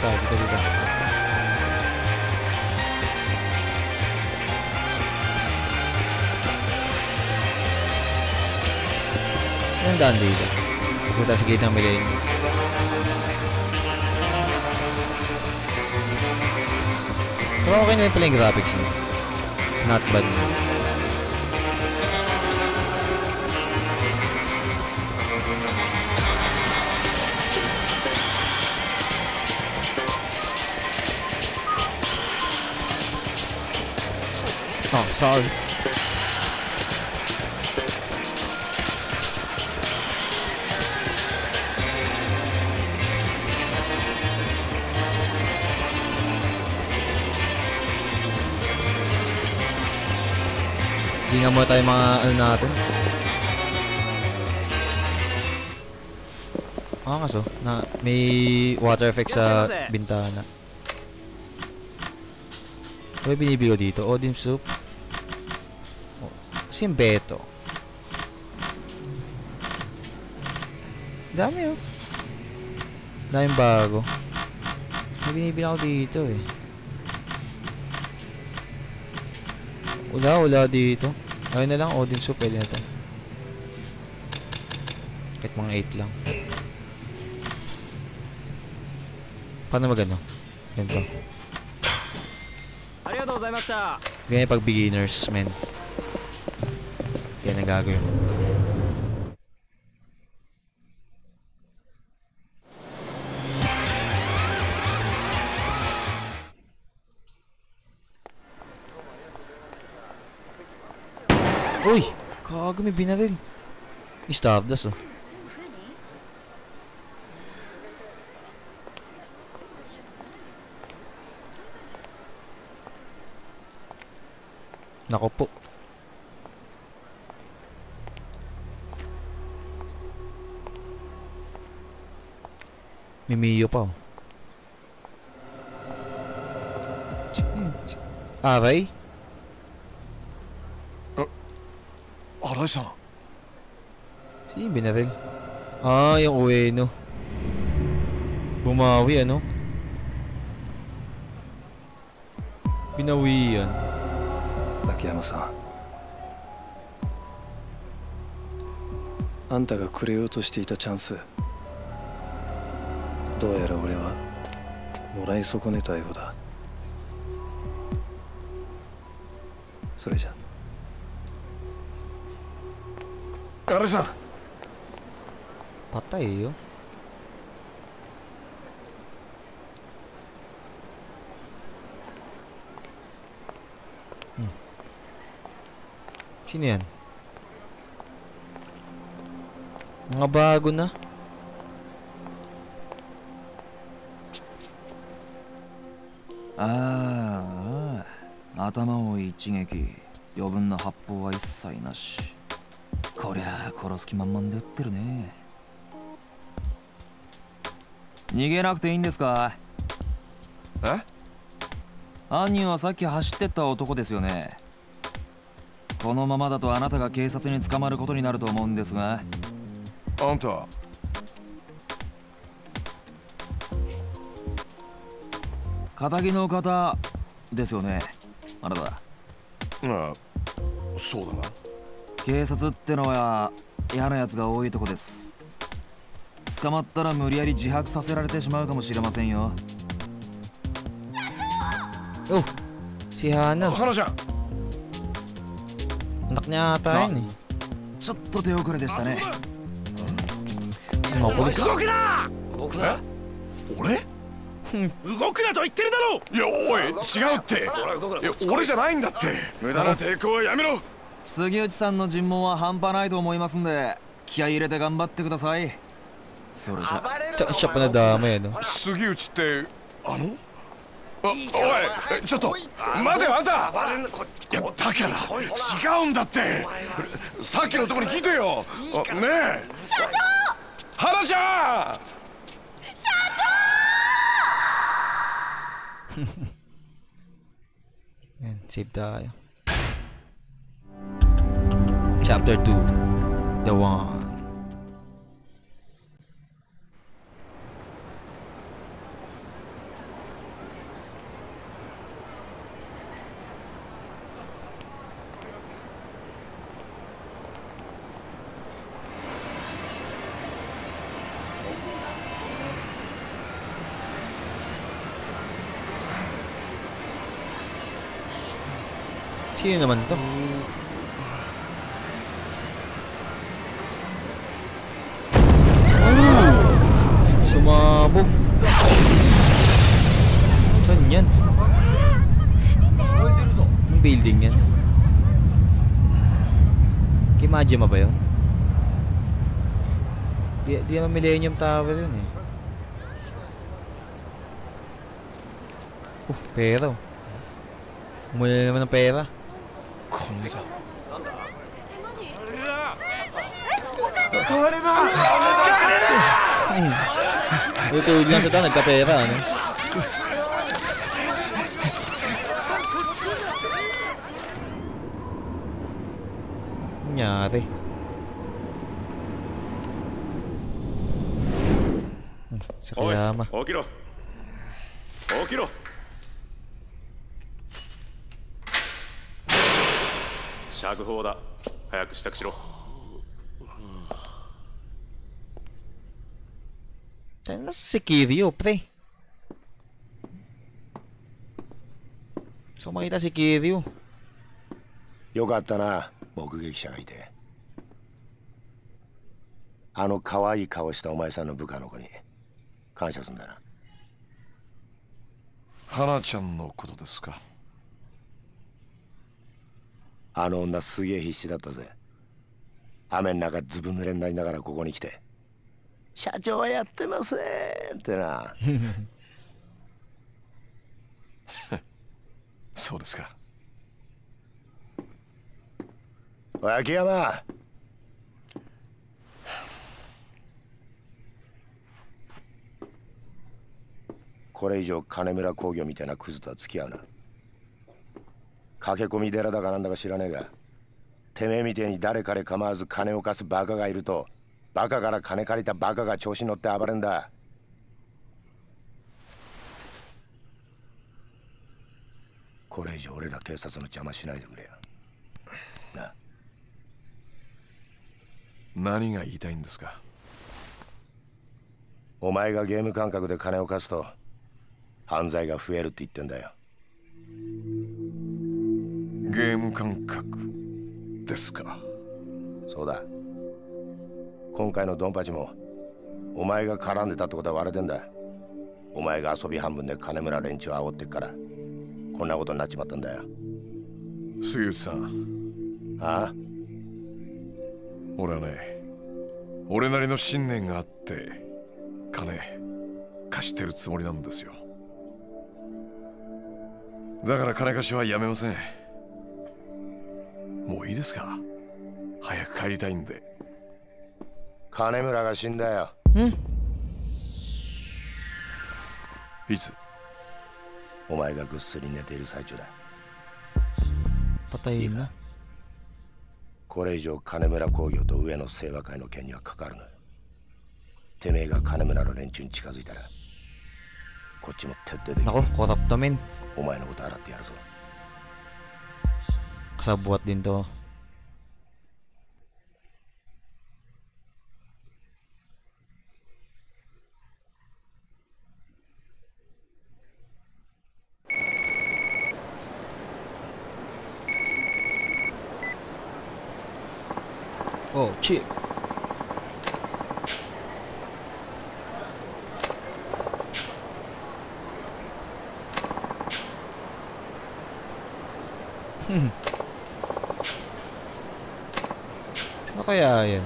Dito. Ang daan dito. Punta sa gate ng millennium. Pero okay na yun pala yung graphics niya. Not bad na. Oh, sorry. Hindi nga muna tayo mga ano natin. Kaso na may water effect sa bintana. Ano yung binibili ko dito? Odim soup. Kasi yung beto. Dami oh. Daming bago. May binibili ako dito eh. Wala dito. Ayun na lang, Odin soup, pwede na ito. Kahit mga 8 lang. Paano magano? Ganito. Ganyan pag beginners, men. Yan ang gagawin mo. Uy! Kago, may binaril. Stardust, oh. Nako po. Mimiyo pa, oh. Aray? Aray-san. Sino yung binaril? Ah, yung Ueno. Bumawi, ano? Binawian. 秋山さん、あんたがくれようとしていたチャンス、どうやら俺はもらい損ねたようだ。それじゃ。 Aray-san. Patay yun. Sino yan? Mga bago na. ああ、頭を一撃、余分な発砲は一切なし。こりゃあ殺す気満々で撃ってるね。逃げなくていいんですか？ え？ 犯人はさっき走ってった男ですよね。このままだとあなたが警察に捕まることになると思うんですが。 あんた。 仇の方ですよね、あなた。 ああ、そうだな。 警察ってのは嫌なやつが多いとこです。捕まったら無理やり自白させられてしまうかもしれませんよ。 Oh, si Hana. Hana-chan. Anak niya ata yun eh. ちょっと手遅れでしたね。 Mga polis. 動くな！動くな！ 俺？ 動くなと言ってるだろう！ いや、おい、違うって。いや、俺じゃないんだって。無駄な抵抗はやめろ。 杉内さんの尋問は半端ないと思いますんで、気合い入れて頑張ってください。それじゃ。 Siya pa nadamay, no? 杉内ってあの？おい、ちょっと待てよ、あんた。いや、だから違うんだって。さっきのとこに聞いてよ。ねえ、社長、花ちゃん。社長。 Yan, save tayo. Chapter 2, The One. Sino naman to? Sumabog. Saan yan? Anong building yan? Kimajima ba yun? Di naman Millennium Tower yun eh. Pera. Umuli na naman ng pera. Konnichiwa. Tutulog lang sa tao, nagkapera, ano? Nangyari. Sa Kayama. Okiro. Okiro. Shagho da. Hayaku shitaku shiro. Saan na si Kiryu, pre? Gusto ko makita si Kiryu. よかったな、目撃者がいて。あの可愛い顔したお前さんの部下の子に感謝すんだな。 花ちゃんのことですか。 あの女すげえ必死だったぜ。雨の中ずぶ濡れになりながらここに来て、社長はやってませんってな。 そうですか。 秋山、これ以上金村工業みたいなクズとは付き合うな。駆け込み寺だかなんだか知らねえが、てめえみてえに誰彼構わず金を貸すバカがいると、バカから金借りたバカが調子に乗って暴れんだ。これ以上俺ら警察の邪魔しないでくれよな。 何が言いたいんですか。 お前がゲーム感覚で金を貸すと犯罪が増えるって言ってんだよ。 ゲーム感覚ですか。 そうだ。今回のドンパチもお前が絡んでたってことは割れてんだ。お前が遊び半分で金村連中を煽ってっからこんなことになっちまったんだよ。 杉内さん。 ああ、 俺はね、俺なりの信念があって金貸してるつもりなんですよ。だから金貸しはやめません。もういいですか。早く帰りたいんで。 金村が死んだよ。 いつ？ お前がぐっすり寝ている最中だ。 いいな。 これ以上金村工業と上野清和会の件にはかかるな。てめえが金村の連中に近づいたらこっちも徹底的に Nako, corrupt namin. お前のこと洗ってやるぞ。 Kasabuat din to. Oh, chip. Ano kaya yan?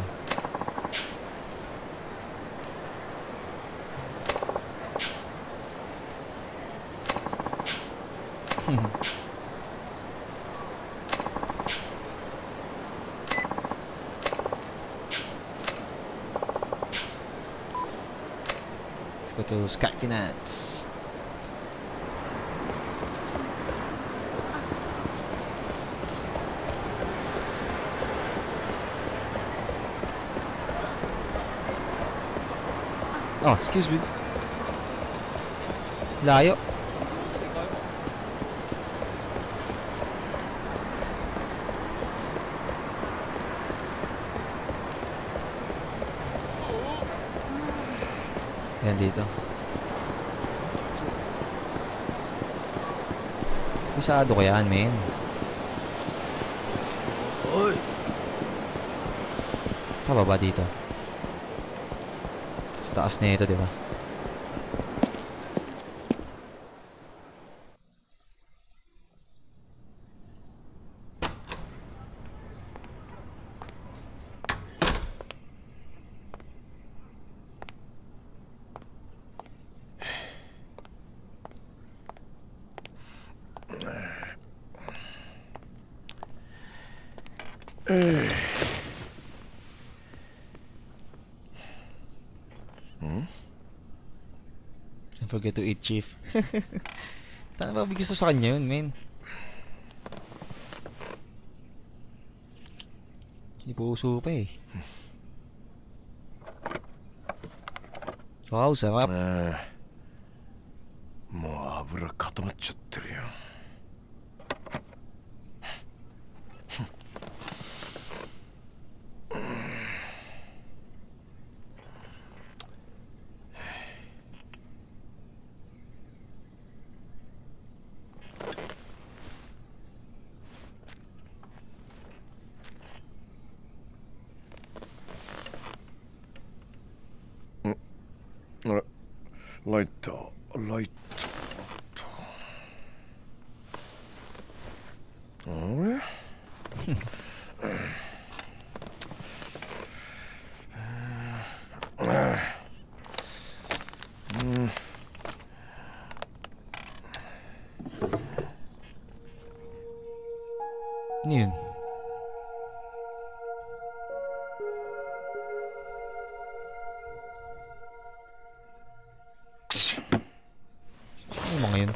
Let's go to Sky Finance. Oh, excuse me. Layo. Ayan dito. Masyado ko yan, men. Pababa dito. Sa taas na ito, di ba? Don't forget to eat, Chief. Tana ba gusto sa kanya yun, men? Hindi po uso pa eh. Wow, sarap. もう油固まっちゃってるよ。あれ、ライター、ライター。あれ？ Ano yun? Ano mga yun?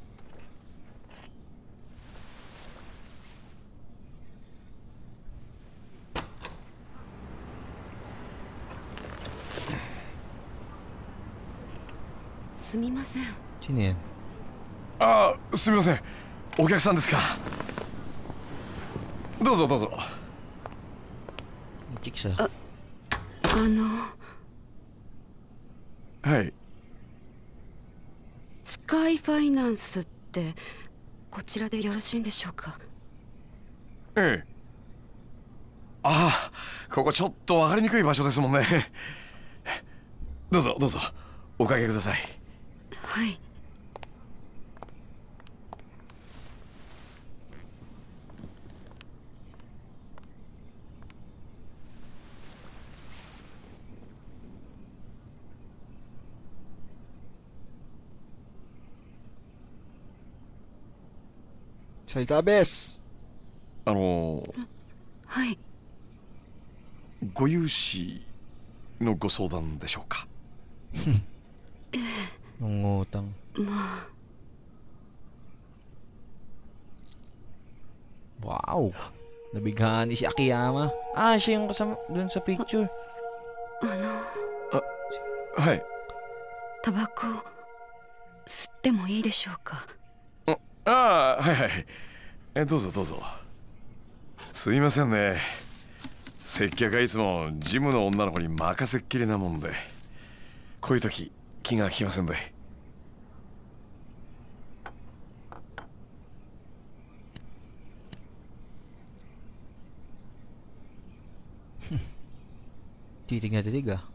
Sumimasen. Sino yan? ああ、すみません。お客さんですか。どうぞどうぞ。 Chik sa. はい。 スカイファイナンスってこちらでよろしいんでしょうか。 ええ。ああ、ここちょっと分かりにくい場所ですもんね。どうぞどうぞ、おかけください。 はい。 Salita, Bes! はい。 ご融資のご相談でしょうか。 Nangutang. Wow! Nabighaan ni si Akiyama. Ah, siya yung kasama dun sa picture. はい。 タバコ吸ってもいいでしょうか。 ああ、はいはい。どうぞどうぞ。すいませんね。接客はいつもジムの女の子に任せっきりなもんで、こういう時気が利きませんで。 Titig na titig ah.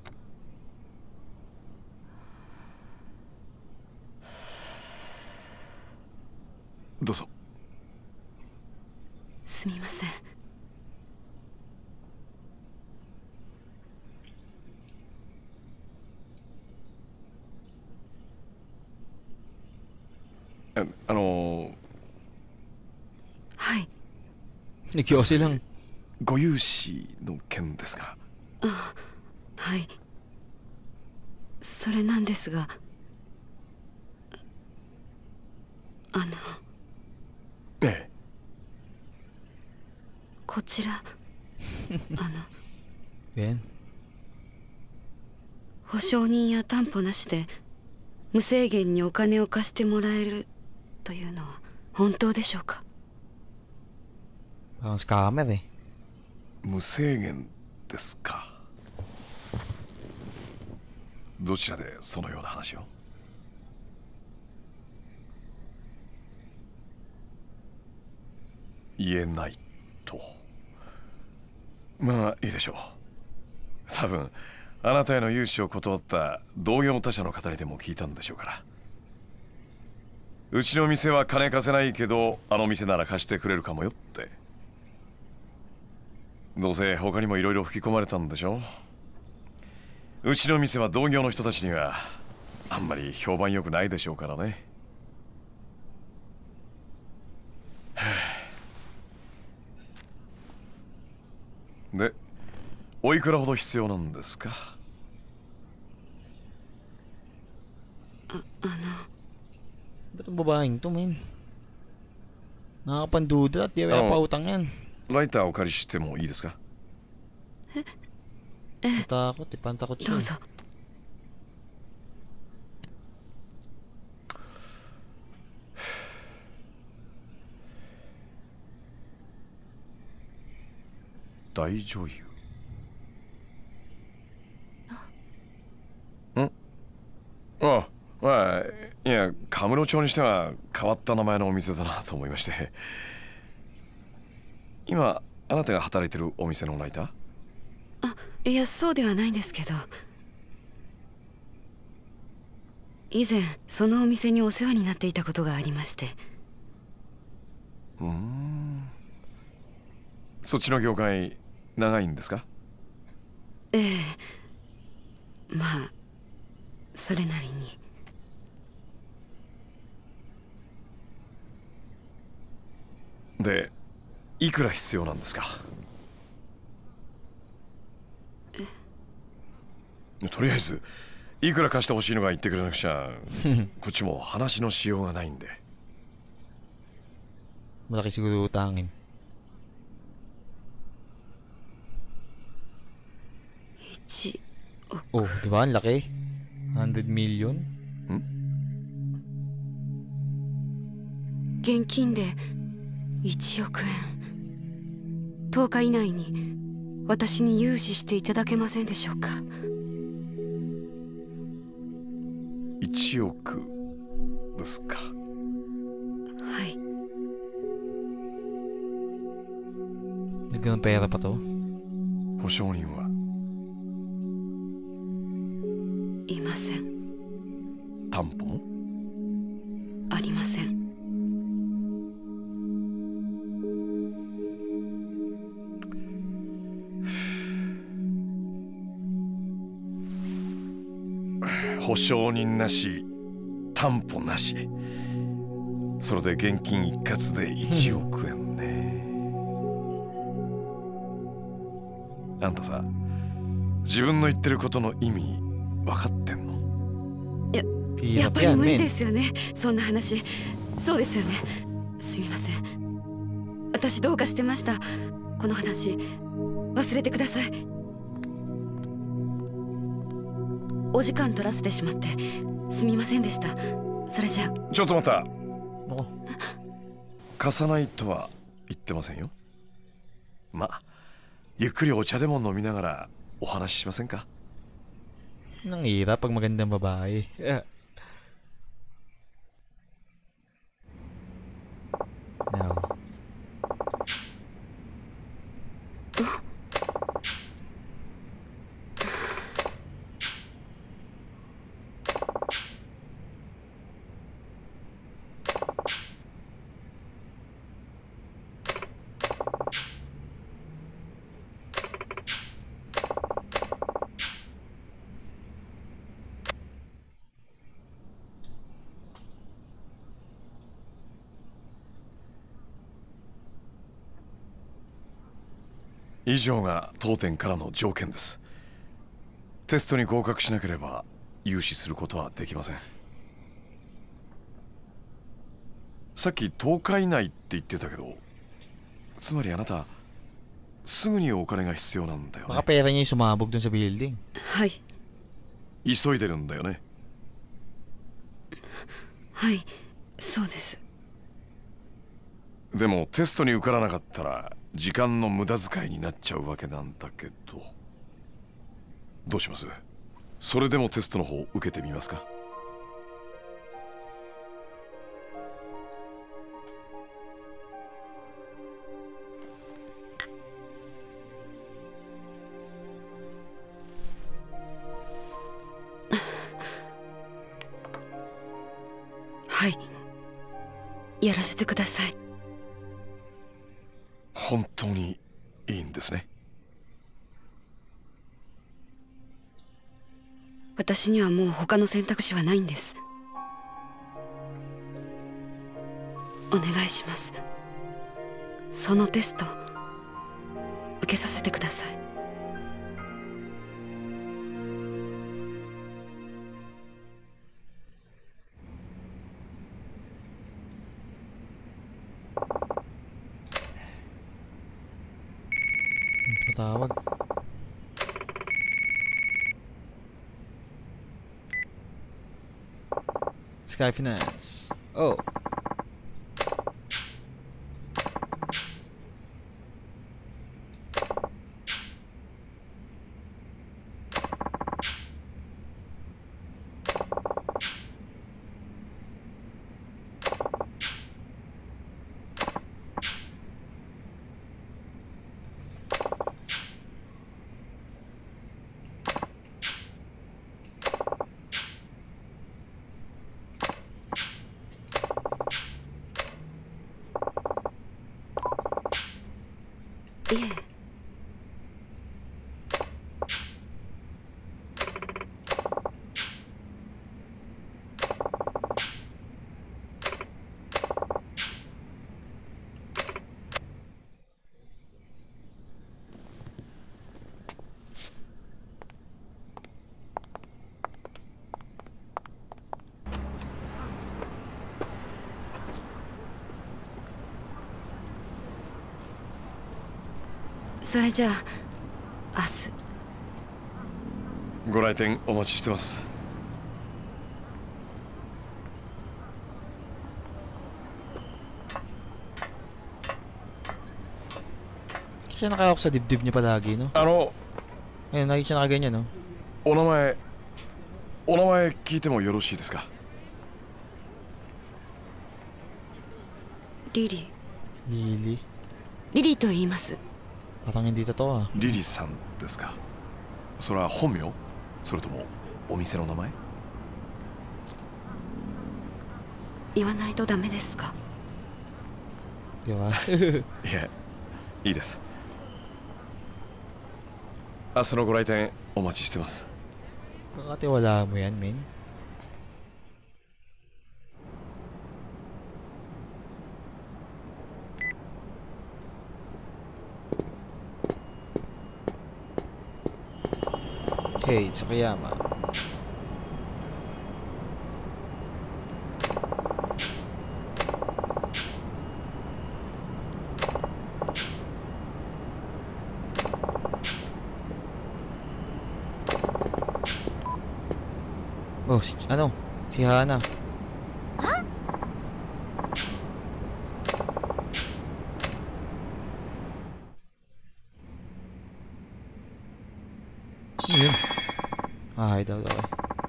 どうぞ。 すみません。はい。 Nagyosi lang. ご融資の件ですが。 あ、はい。それなんですが、 ええ。 こちら保証人や担保なしで無制限にお金を貸してもらえるというのは本当でしょうか。 Parang scammer eh. 無制限ですか。どちらでそのような話を。言えないと。まあいいでしょ多分あなたへの融資を断った同業他社の方にでも聞いたんでしょうから。うちの店は金貸せないけどあの店なら貸してくれるかもよって。どうせ他にもいろいろ吹き込まれたんでしょ。うちの店は同業の人たちにはあんまり評判良くないでしょうからね。で、おいくらほど必要なんですか？ Ba't ang babaeng to, men? Nakakapanduda at di kaya pautang yan. ライターお借りしてもいいですか？ Natakot, pantakot siya. どうぞ。 大女優。あ、まあ、いや、カムロ町にしては変わった名前のお店だなと思いまして。今、あなたが働いてるお店のライター？ あ、いや、そうではないんですけど。以前、そのお店にお世話になっていたことがありまして。 そっちの業界、長いんですか？ ええ。まあ、それなりに。 で、いくら必要なんですか？とりあえずいくら貸してほしいのか言ってくれなくちゃこっちも話のしようがないんで。 Malaki siguro utangin. 1 Oh, di ba? Ang laki. 100 million? 現金で1億円。10日以内に私に融資していただけませんでしょうか。 1億ですか。 はい。 Nagganong pera pa to? 保証人は？ いません。 担保も？ ありません。 保証人なし、担保なし。それで現金一括で1億円ね。あんたさ、自分の言ってることの意味分かってんの？ やっぱり無理ですよね、そんな話。そうですよね。すみません。私どうかしてました。この話忘れてください。お時間取らせてしまってすみませんでした。それじゃあ。 ちょっと待った。貸さないとは言ってませんよ。まあゆっくりお茶でも飲みながらお話ししませんか？ Nang hirap pag magandang babae. Now. 以上が当店からの条件です。テストに合格しなければ融資することはできません。さっき10日以内って言ってたけど、つまりあなたすぐにお金が必要なんだよね。 Baka pera niya yung sumabog dun sa building. はい。 急いでるんだよね。 はい、そうです。 でもテストに受からなかったら時間の無駄遣いになっちゃうわけなんだけど、どうします？それでもテストの方受けてみますか？ はい、やらせてください。 本当にいいんですね。 私にはもう他の選択肢はないんです。お願いします。そのテスト受けさせてください。 Patawag. Sky Finance. Oh. それじゃあ明日ご来店お待ちしてます。 Siya nakahawak sa dibdib niya palagi, no? Ayun, lagi siya nakaganyan, no? お名前聞いてもよろしいですか？ リリーと言います。 Parang hindi totoo ah. リリさんですか？それは本名？それともお店の名前？ 言わないとダメですか？ では。 いや、いいです。明日のご来店お待ちしてます。 Kakatiwala mo yan, men. Hey, Tsukiyama. Oh, ano? Si Hana. Ano yun? Daw daw.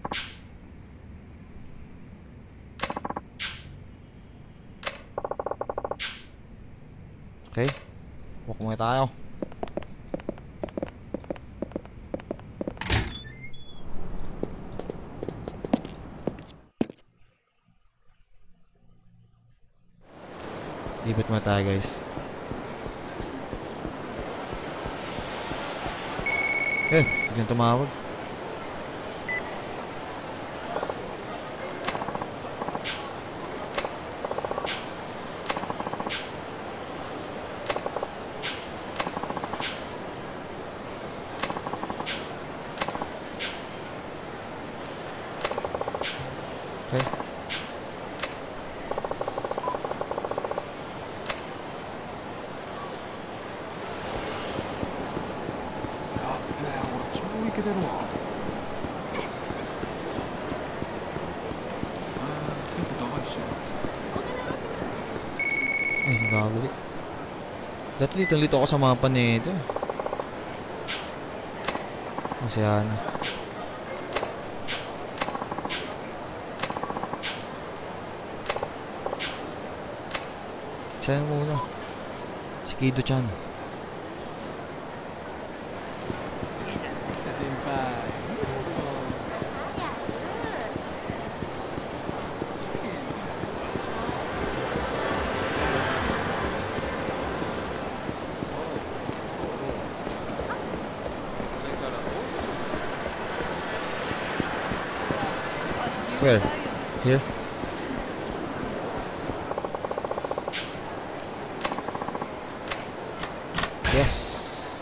Okay. Walk muna tayo. Lipat muna tayo, guys. Yan, hindi na tumawag. Okay. Ay, nagkakaguli. Dati litong-lito ako sa mapa nito. Masaya na. Siya muna. Si Kido-chan. Where? Here? Yes.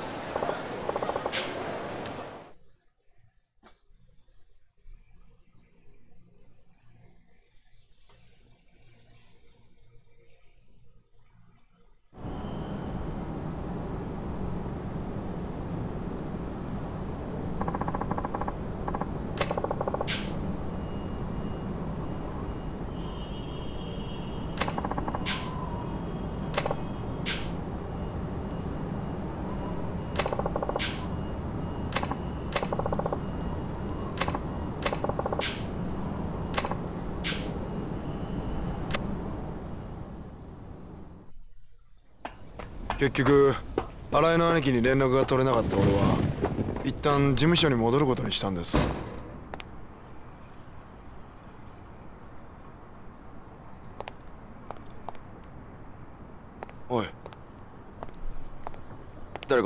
結局新井の兄貴に連絡が取れなかった俺は一旦事務所に戻ることにしたんです。おい、誰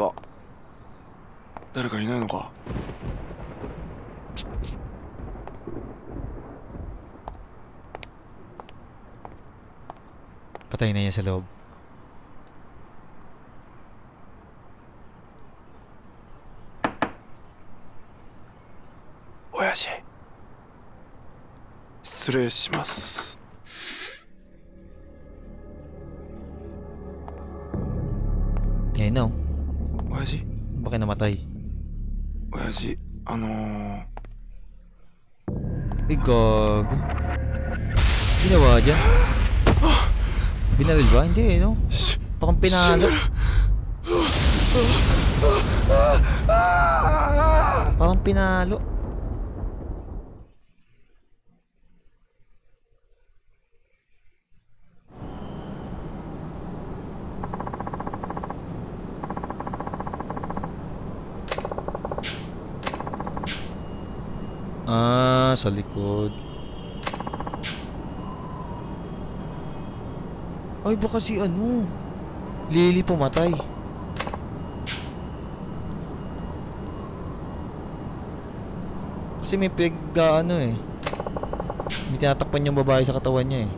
かいないのか。 Patay na niya sa loob. Oya ji, 失礼します。 Ngayon na. Oya ji? Bakit namatay? Oya ji, Ay, gago. Ginawa dyan? Binaril ba? Hindi, no? Parang pinalo. Parang pinalo. Ah, sa likod. Ay, baka si Lily pumatay. Kasi may may tinatakpan yung babae sa katawan niya eh.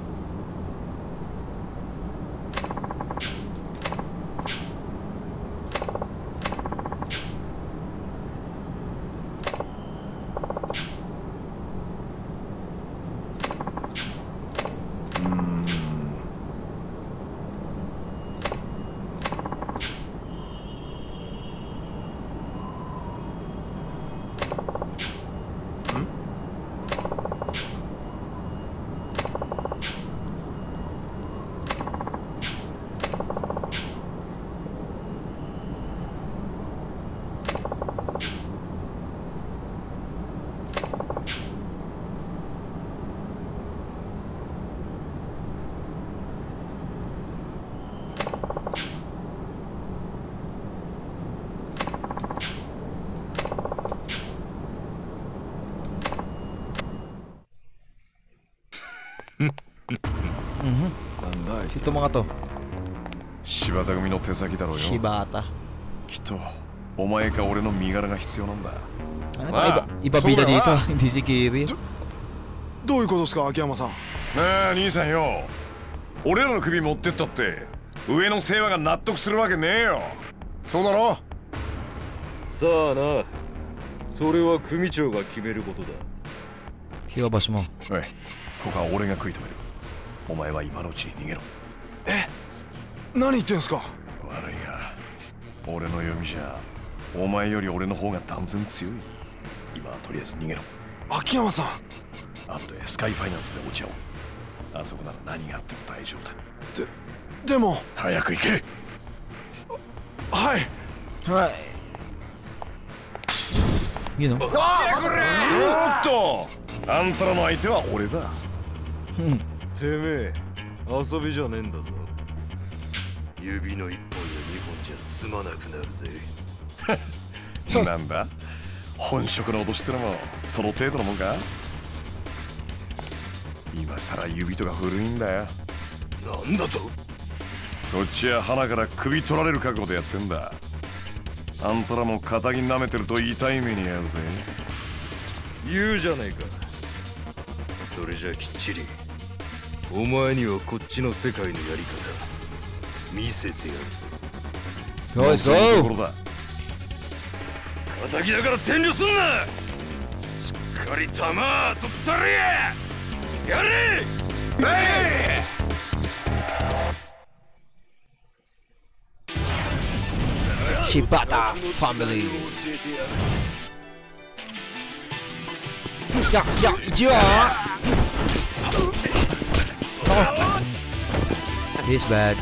Ito mga to. 柴田組の手先だろうよ。 柴田。 きっとお前か俺の身柄が必要なんだ。 Iba bida dito, hindi si Kiri. どういうことですか、秋山さん。 なあ兄さんよ。俺らの首持ってったって上の世話が納得するわけねえよ。そうだろ。 さあな。それは組長が決めることだ。 火をばしも。 おい、ここは俺が食い止める。お前は今のうちに逃げろ。 何言ってんすか。 悪いが俺の読みじゃお前より俺の方が断然強い。今はとりあえず逃げろ。 秋山さん。 後でスカイファイナンスで落ち合おう。あそこなら何があっても大丈夫だ。 でも早く行け。 はいはい。いいの？ おっと、あんたらの相手は俺だ。 てめえ遊びじゃねえんだぞ。指の1本や2本じゃ済まなくなるぜ。 なんだ、本職の脅しってのもその程度のもんか。今さら指とか古いんだよ。 なんだと。 こっちは鼻から首取られる覚悟でやってんだ。あんたらも仇舐めてると痛い目に遭うぜ。 言うじゃねえか。そそれじゃきっちりお前にはこっちの世界のやり方見せてやるぞ。 Let's go! 敵だから遠慮すんな。しっかり弾取ったれやれ。 Shibata family. Yeah. Oh. He's bad.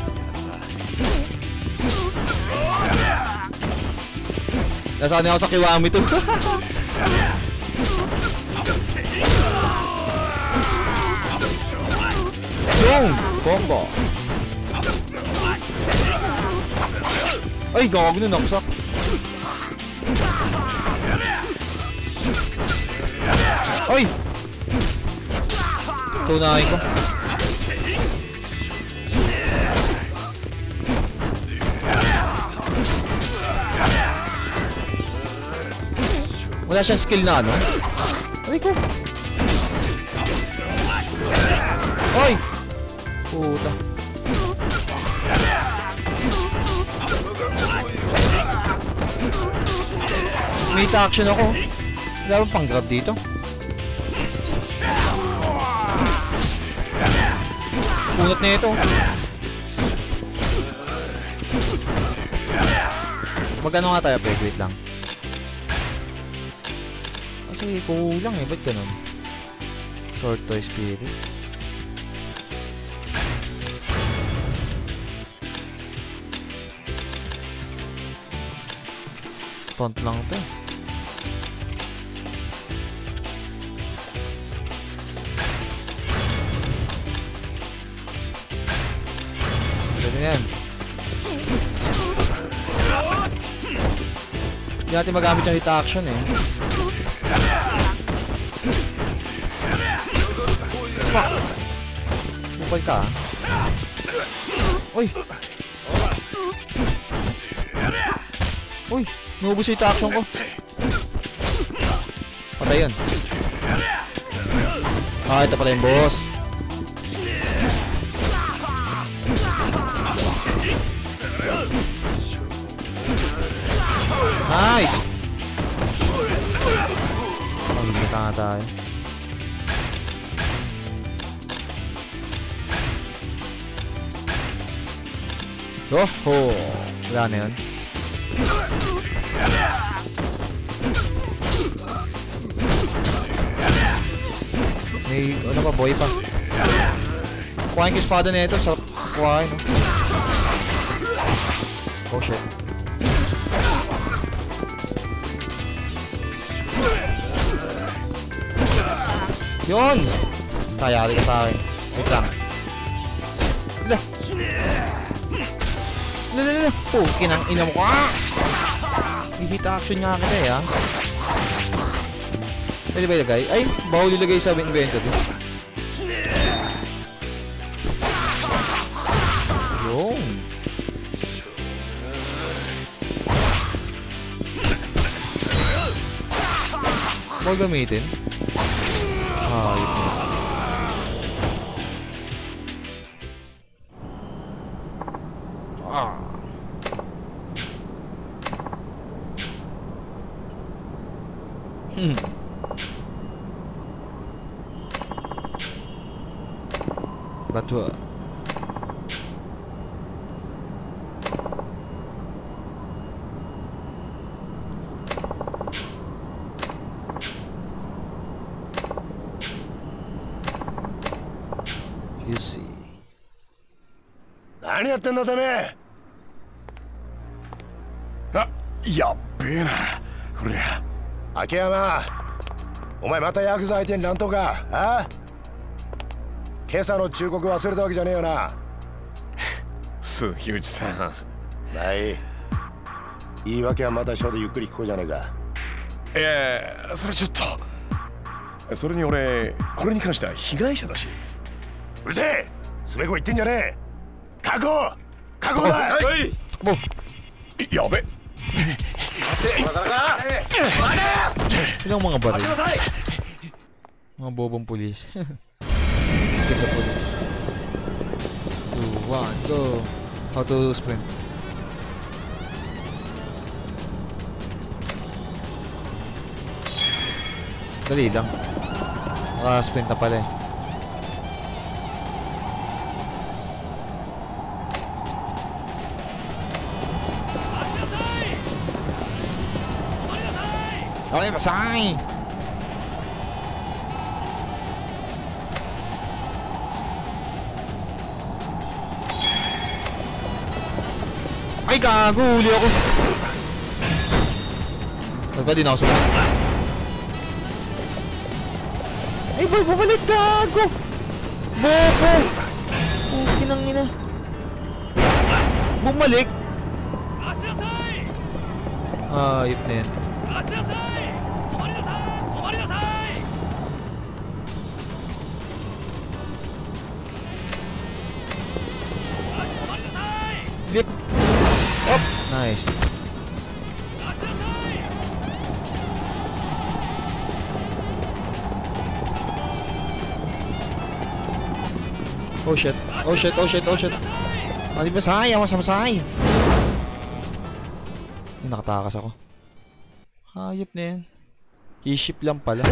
Nasaan ako sa Kiwami to? Boom! Combo. Ay, gago na naksak. Ay! Tunahin ko. Wala siyang skill na ano? Ay ko. Ay! Puta. May action ako. Wala bang pang-grab dito? Punot na ito. Magano nga tayo? Wait lang. Kasi kulang eh. Ba't ganun? Tortoise spirit. Taunt lang ito eh. Pwede yan. Hindi natin magamit yung hit action eh. Fuck! Bukal ka ah. Uy! Uy! Naubos yung hit action ko. Patay yun. Ah, ito pala yung boss. Nice! Pagkita nga tayo. Yoho! Wala na yun. May ano pa, boy pa. Kuhain ko yung espada na ito. Sarap kuhain, no? Oh shit. Yun! Kayari ka sa akin. Wait lang. Lala! Oh, kinang ina mo ka! I-hit action nga kita eh, ha? Pwede ba ilagay? Ay, bawal ilagay sa inventory. Yun! Bawal gamitin? Ah, yun. Batua. You see. 何やってんだてめえ。 あ、やっべえな。こりゃ。 秋山、お前またヤクザ相手に乱闘か？あ？今朝の忠告忘れたわけじゃねえよな。 そう、樋口さん。 まあいい。言い訳はまた署でゆっくり聞こうじゃねえか。 それちょっと。それに俺、これに関しては被害者だし。 うるせえ！すべこ言ってんじゃねえ！確保！確保だ！ はい！やべ！ Ilang mga baril? Mga bobong pulis. escape the police. 2, 1, go. How to sprint. Dali lang. Naka-sprint na pala eh. Okay, masay! Ay, gago! Huli ako! Ba't ba din ako sumunod? Ay, boy! Bumalik! Gago! Bobo! Kinang ina! Bumalik! Ayop na yan. Flip! Up! Nice. Oh shit. Oh shit, oh shit, oh shit. Ah, di ba sahay? Ako sa masahay. Ay, nakatakas ako. Hayop na yan. I-ship lang pala.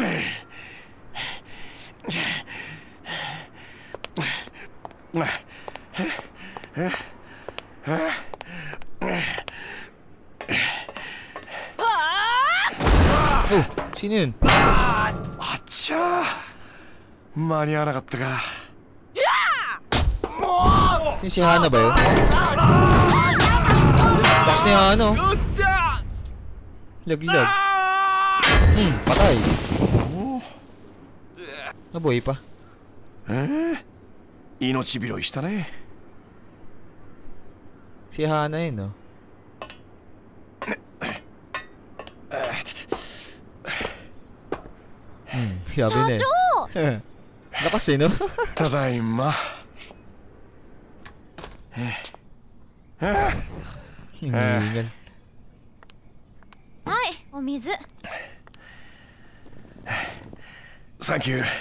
Oh, sino yun? Acha! 間に合わなかったか。 Yung si Hana ba yun? Lakas ni Hana oh. Laglag. Patay. Nabuhay pa. Inochi拾いしたね。 Si Hana yun oh. Yabi na eh. Lakas eh no? ただいま。 Hiningan. はい、お水。 サンキュー。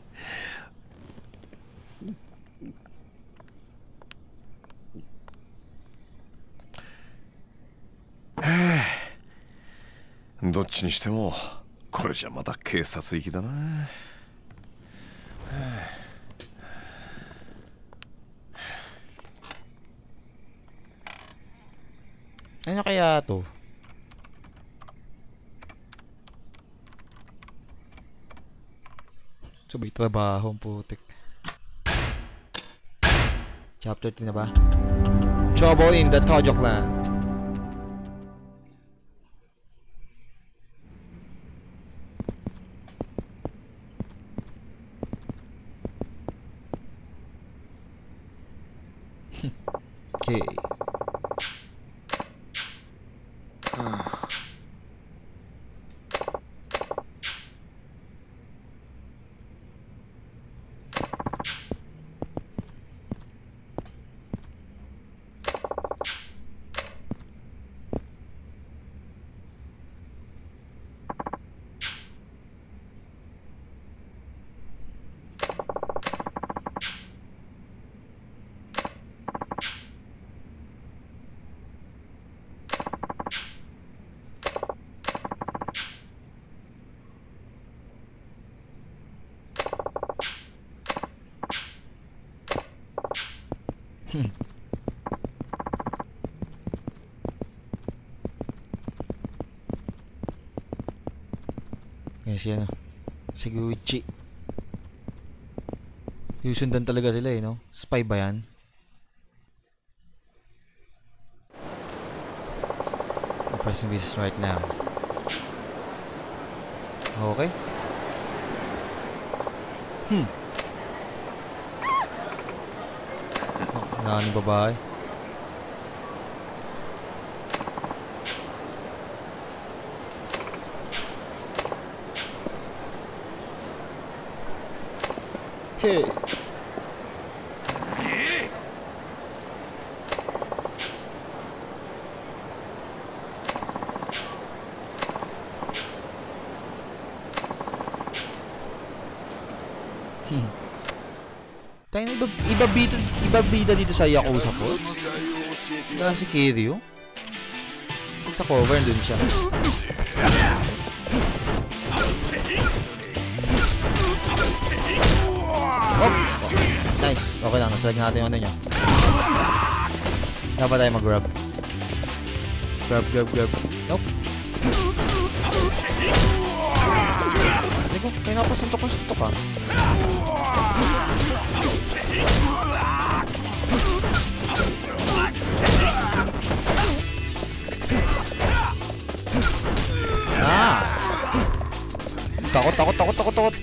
どっちにしてもこれじゃまた警察行きだな。 Ano kaya to? Sabay trabaho ang putik. Chapter 3 na ba? Trouble in the Tojo Clan. Okay. Si ano, si Gucci. Yusundan talaga sila eh, no? Spy ba yan? I'm pressing business right now. Okay. Nani babae. Hey. Tayo na iba bida dito sa Yakuza Force. Wala si Kiryu. Sa cover dun siya. Oh! Nice. Okay lang. Nasalag natin yung ano niya. Dapat tayo mag-grab. Grab. Nope. Hindi ko. Kaya napasuntok ka. Takot.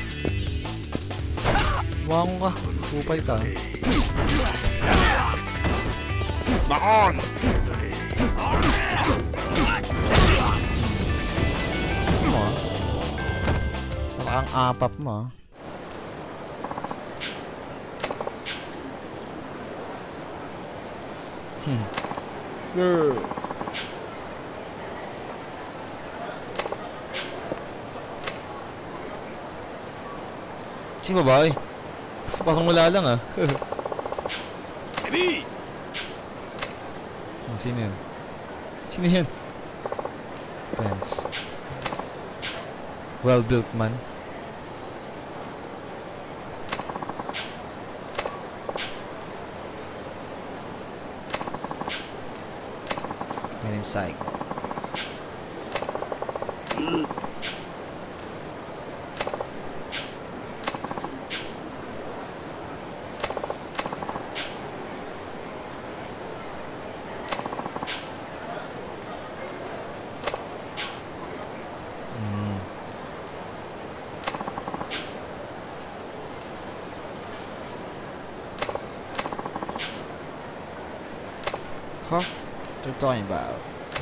Wango ka. Kupal ka. Bakon! Ano ah? Ang apap mo ah. Girl. Si babae. Parang wala lang ah. Sino yan? Fence. Well built man. My name's Psych. Huh? What are you talking about?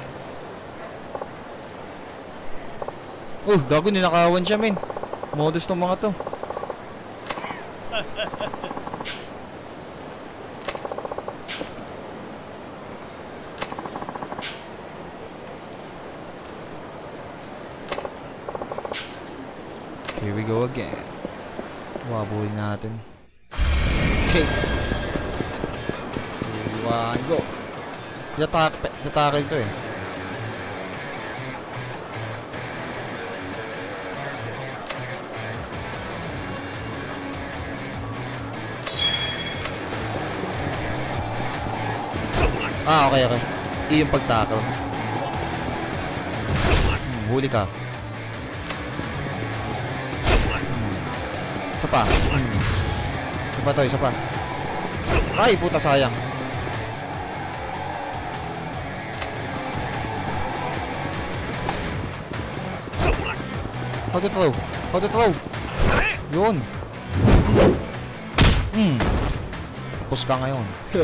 Oh, gago, ninakawan siya, men. Modus tong mga to. Here we go again. Wabuhin natin. Chase. 1, go. Tatakil to eh. Okay. Yung pagtakil. Huli ka. Isa pa. Isa pa. Ay, puta, sayang. How to throw? Yun. Tapos ka ngayon.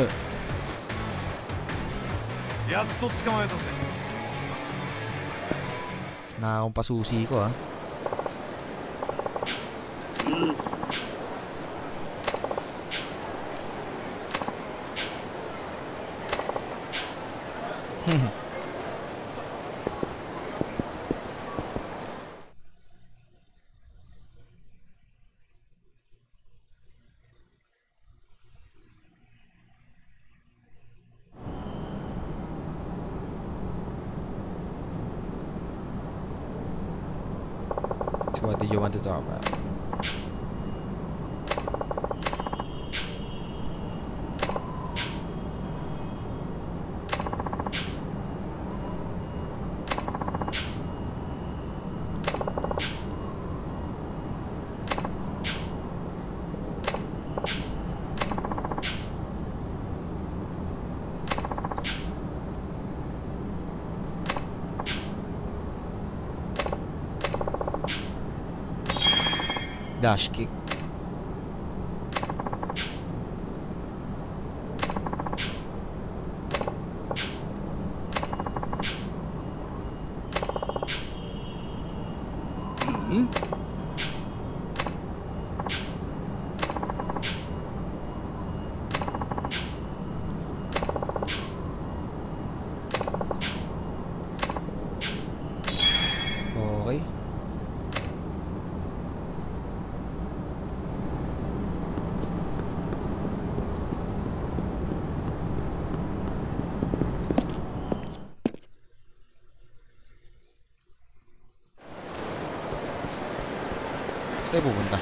Na akong pasusi ko ah. So what did you want to talk about? Dash kick. Okay. Saan tayo pupunta?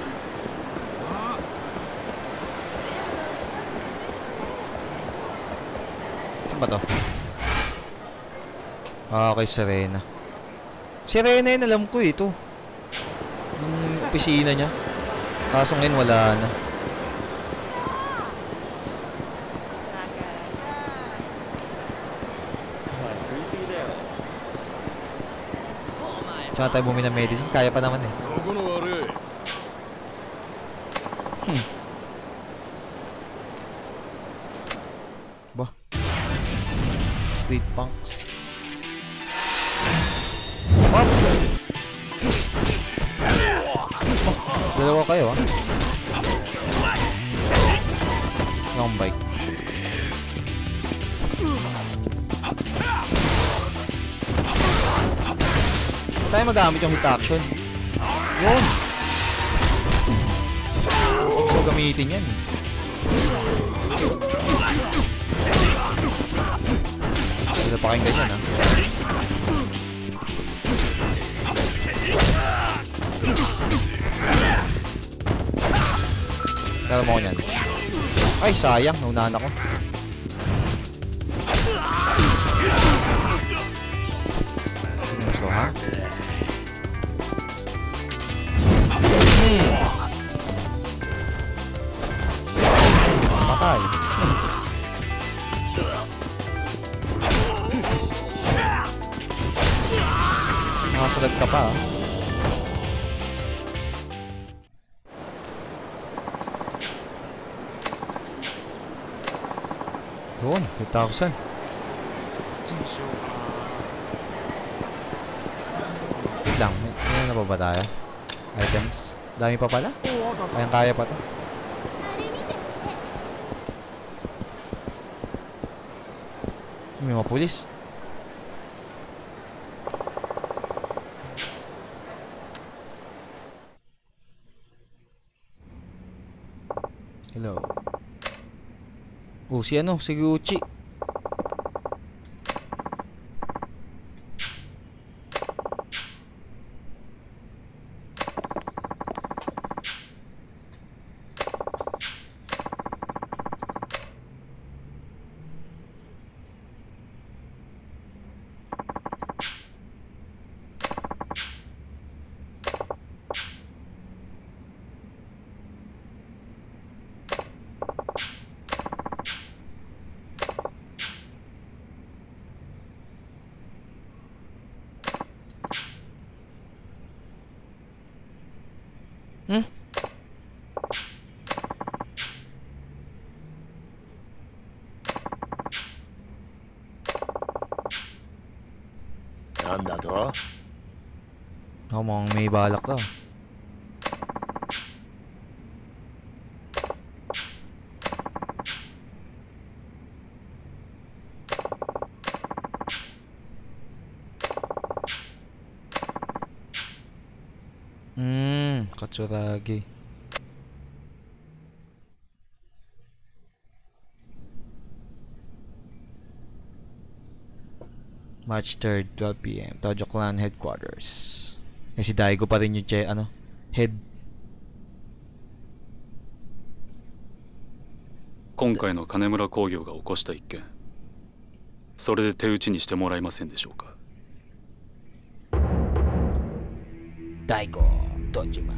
Saan ba to? Ah, kay Serena. Serena yun, alam ko ito. Yung opisina niya. Kaso ngayon wala na. Tsaka tayo bumili ng medicine. Kaya pa naman eh. Bah. Street punks. Dalawa kayo ah. Long bike. Tayo magamit yung hit action. Yun. So gamitin yan. Hindi na pakinggan yan ah. Kaya mo ko yan. Ay sayang, naunahan ako. Gusto ha? Patay. Nakasalag ka pa. Yun, 8,000. Wait lang, may na ba tayo? Items. Dami pa pala? Kaya pa to. May mga pulis. Hello. Oh, si ano? Si Gucci. Nanda to? Ako mukhang may balak to. Katsuragi. March 3rd, 12 PM, Tojo Clan Headquarters. Eh si Daigo pa rin yung head. 今回の金村工業が起こした一件、それで手打ちにしてもらえませんでしょうか。 Daigo, Tojima.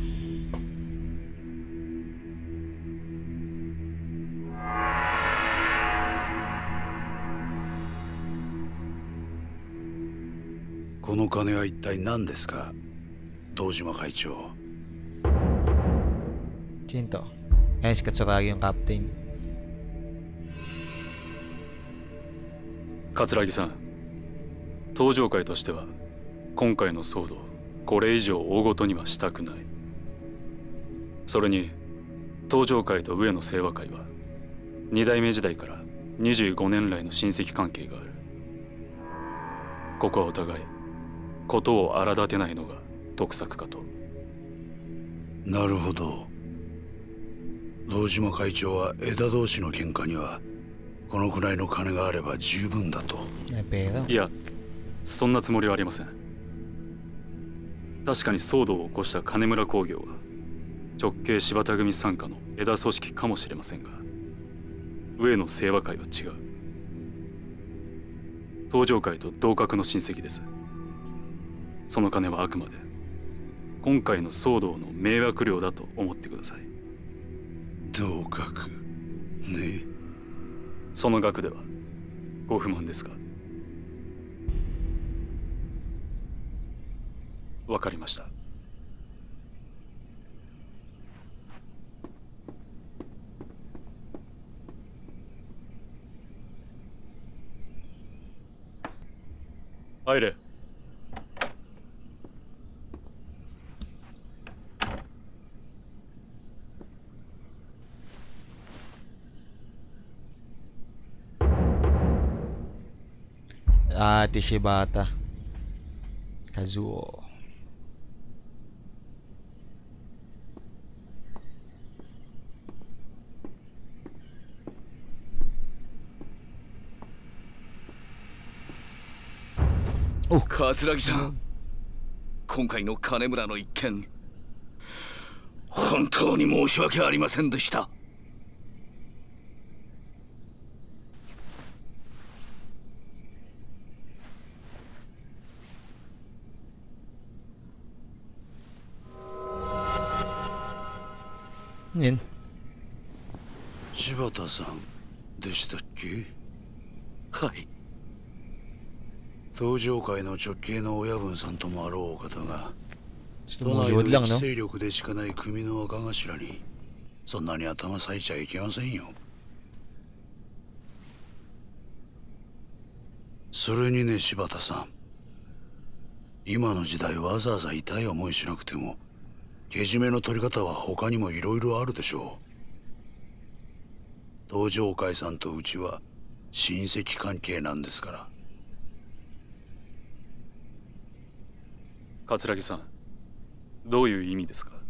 「この金は一体何ですか、堂島会長。」 Kinto. Eh, si Katsuragi yung captain. 桂木さん、東上会としては今回の騒動、これ以上大ごとにはしたくない。それに東上会と上野清和会は2代目時代から25年来の親戚関係がある。ここはお互い事を荒立てないのが得策かと。 なるほど。堂島会長は枝同士の喧嘩にはこのくらいの金があれば十分だと。 いや、そんなつもりはありません。 確かに騒動を起こした金村工業は直系柴田組傘下の枝組織かもしれませんが、上野清和会は違う。東上会と同格の親戚です。その金はあくまで今回の騒動の迷惑料だと思ってください。 同格ね。 その額ではご不満ですか？わかりました。入れ。 Ate Shibata Kazuo. Oh, 桂木さん、今回の金村の一件、本当に申し訳ありませんでした。 柴田さんでしたっけ？ はい。 東上会の直系の親分さんともあろうお方が、都内の一勢力でしかない組の若頭にそんなに頭割いちゃいけませんよ。それにね、柴田さん、今の時代わざわざ痛い思いしなくてもけじめの取り方は他にもいろいろあるでしょう。東上会さんとうちは親戚関係なんですから。 桂木さん、どういう意味ですか？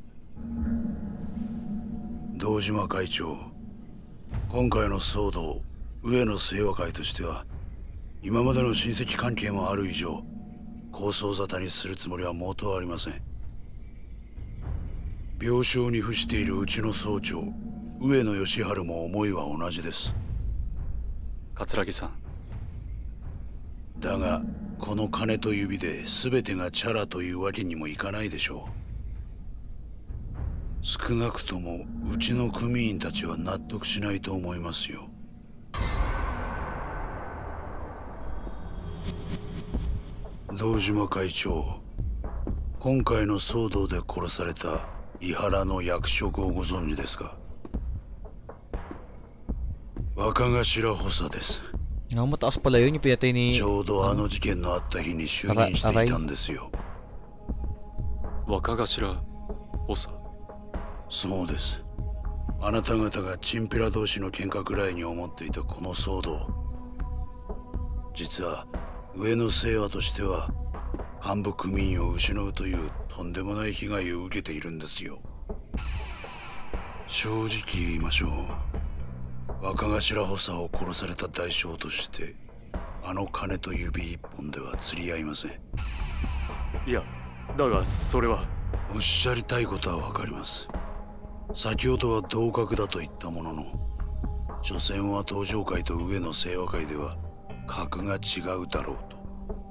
堂島会長、今回の騒動、上野清和会としては今までの親戚関係もある以上、抗争沙汰にするつもりは毛頭ありません。病床に伏しているうちの総長上野義治も思いは同じです。 桂木さん、 だがこの金と指で全てがチャラというわけにもいかないでしょう。少なくともうちの組員たちは納得しないと思いますよ。堂島会長、今回の騒動で殺された井原の役職をご存知ですか？若頭補佐です。ちょうどあの事件のあった日に就任していたんですよ。 若頭補佐？ そうです。あなた方がチンピラ同士の喧嘩くらいに思っていたこの騒動、実は上野清和としては幹部組員を失うというとんでもない被害を受けているんですよ。正直言いましょう。若頭補佐を殺された代償としてあの金と指一本では釣り合いません。 いや、だがそれは。 おっしゃりたいことはわかります。先ほどは同格だと言ったものの、所詮は東上会と上野清和会では格が違うだろうと。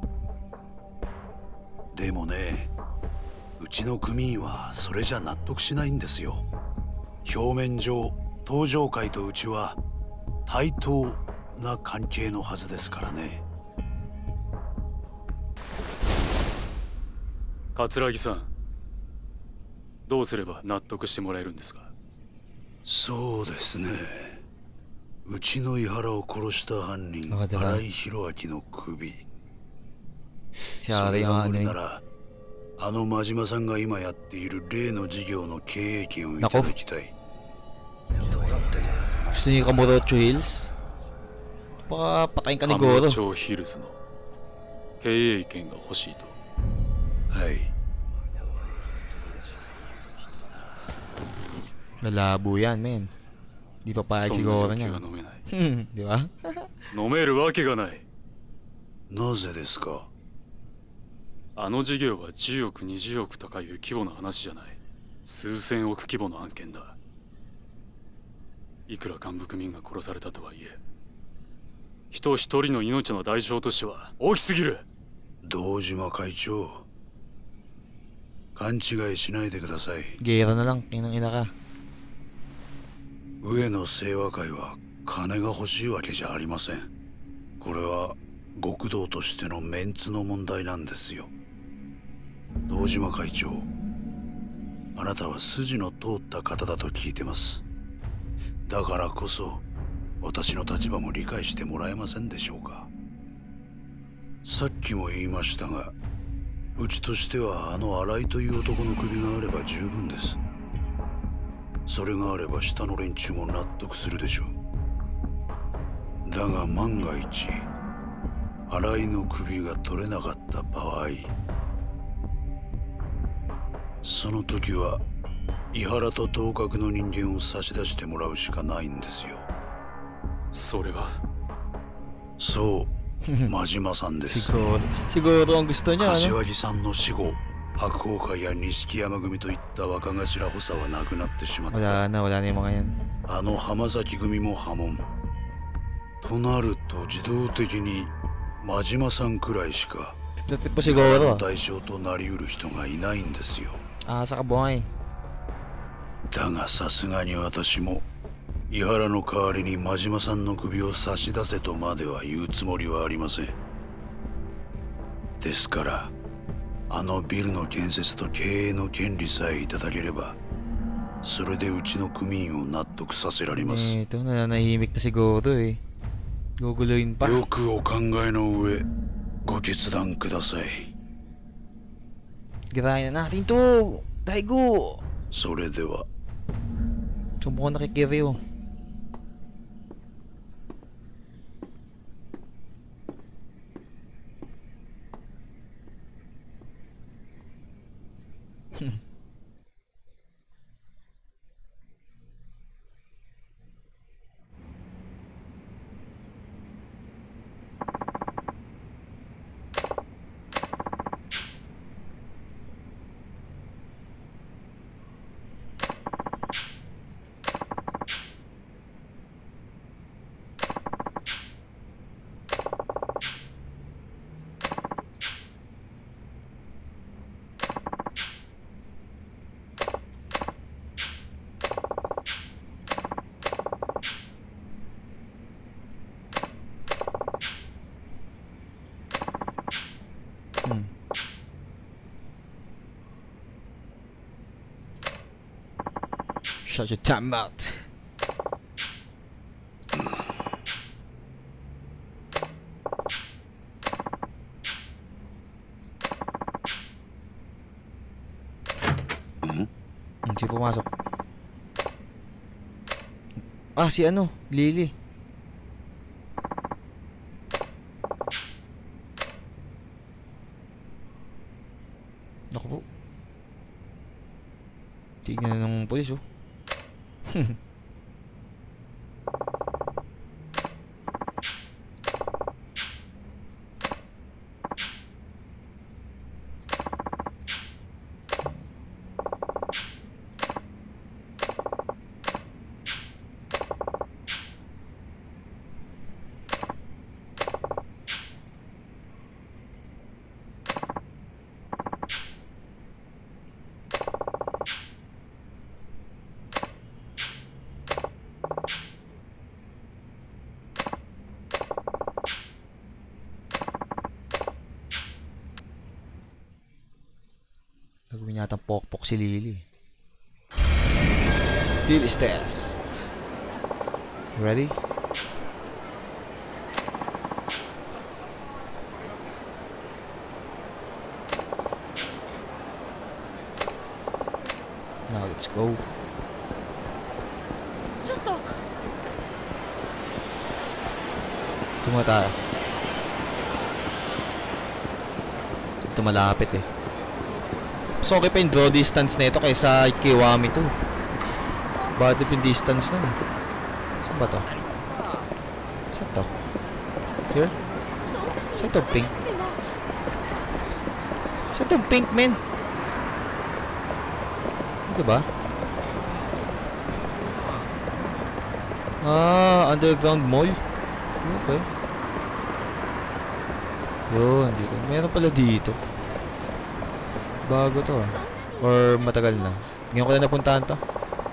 でもね、うちの組員はそれじゃ納得しないんですよ。表面上東上会とうちは対等な関係のはずですからね。 桂木さん、どうすれば納得してもらえるんですか？ そうですね、うちの井原を殺した犯人新井弘明の首、それが無理ならあの真島さんが今やっている例の事業の経営権をいただきたい。 Gusto niyo Kamurocho Hills? Baka patayin ka ni Goro. Kamurocho Hills の経営権が欲しいと。 はい。 Malabo yan, men. Di pa payag siguro niya. Di ba? 飲めるわけがない。 なぜですか？ あの事業は10億20億とかいう規模の話じゃない。数千億規模の案件だ。いくら幹部組員が殺されたとはいえ、人一人の命の代償としては大きすぎる。 堂島会長、勘違いしないでください。 Gera na lang, ina ka。 上野清和会は金が欲しいわけじゃありません。これは極道としてのメンツの問題なんですよ。堂島会長、あなたは筋の通った方だと聞いてます。だからこそ私の立場も理解してもらえませんでしょうか。さっきも言いましたが、うちとしてはあの新井という男の首があれば十分です。それがあれば下の連中も納得するでしょう。だが万が一新井の首が取れなかった場合、その時は井原と同格の人間を差し出してもらうしかないんですよ。 それはそう真島さんです。 Siguro ang gusto niya, 柏木さんの死後、白鵬会や錦山組といった若頭補佐はなくなってしまった。 wala na yung mga yan。 あの浜崎組も破門となると、自動的に真島さんくらいしか代償となりうる人がいないんですよ。 sa kabuhay。 だがさすがに私も井原の代わりに真島さんの首を差し出せとまでは言うつもりはありません。ですからあのビルの建設と経営の権利さえいただければ、それでうちの組員を納得させられます。 Ito na nahihimik na siguro eh。guguluhin pa。 よくお考えの上ご決断ください。 Girahin na natin to, Daigo。 それでは。 Subukan na kay Kiryu。Shut your damn mouth. Hindi pumasok. Si ano? Lily. Naku po. Tignan ng polis oh. Gagawin yata pokpok si Lily. Lily's test. Ready? Now let's go. Tumata. Ito malapit eh. So okay pa yung draw distance na ito kaysa Kiwami 2. Bakit yung distance na eh? Saan ba to? Saan to? Here? Saan to pink? Sa itong pink, men? Ito ba? Underground mall? Okay. Yun, dito. Meron pala dito. Bago to or matagal na. Ngayon ko na napuntahan to.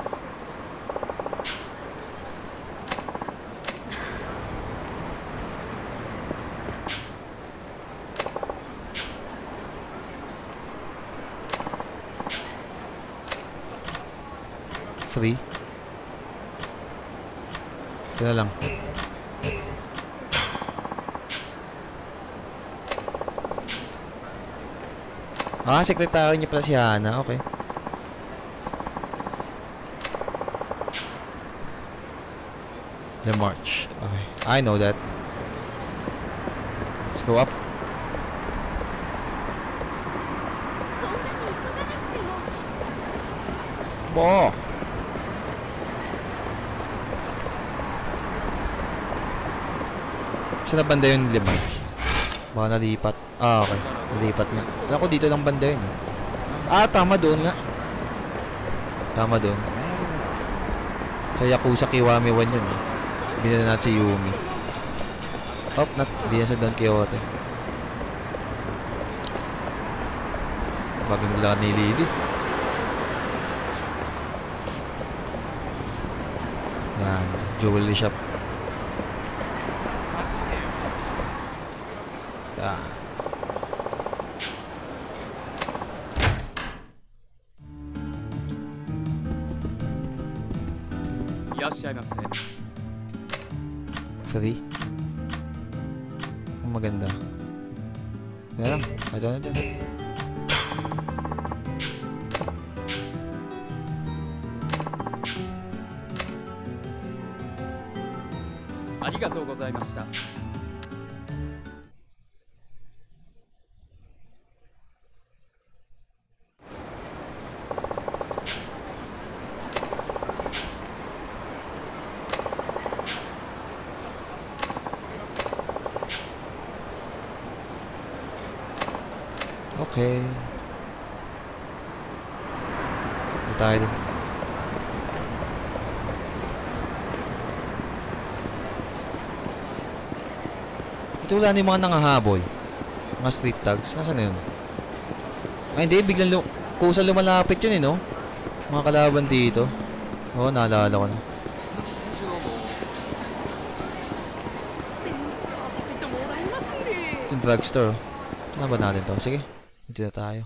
Free. Ito na lang. Sekretary niya pala si Hana. Okay. The march. Okay. I know that. Let's go up. Boh! Saan na banda yung limay? Baka nalipat. Okay. Nalipat nga. Alam ko dito lang banda yun eh. Tama doon nga. Tama doon. Sa Yakuza Kiwami 1 yun eh. Binila natin si Yumi. Hindi na sa Don Quixote. Bagay maglakad ni Lily. Yan. Jewelry shop. Yan. Free. Maganda. Kaya lang. Ito na dyan. Arigatou gozaimashita. Okay. Tayo din. Ito wala na yung mga nangahabol. Mga street tags. Nasaan na yun? Ay hindi, biglang kusa lumalapit yun eh, no? Mga kalaban dito. Oo, naalala ko na. Ito yung drugstore. Saan ba natin to? Sige. Dito na tayo.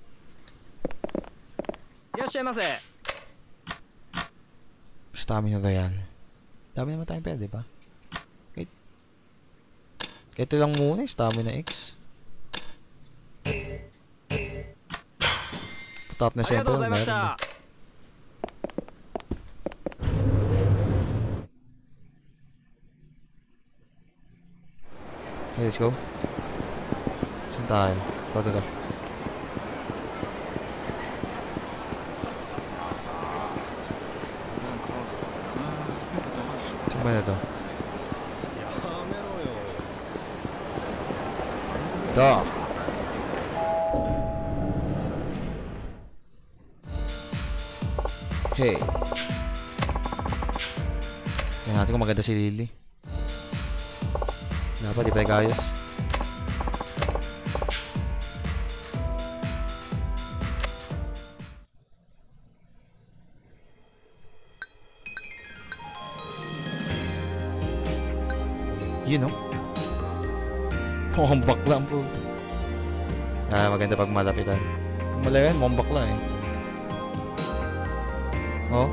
Stamina Royal. Dami naman tayong pwede ba? Ito lang muna, Stamina X. Top na siyempre. Meron na. Okay, let's go. Saan tayo? Ito. Saan ba na ito? Ito. Okay. Tingnan natin kung maganda si Lily. Dapat di pa kayos. You know? Mukhang bakla po. Maganda pag malapitan. Kung malayan, mukhang bakla eh. Oh?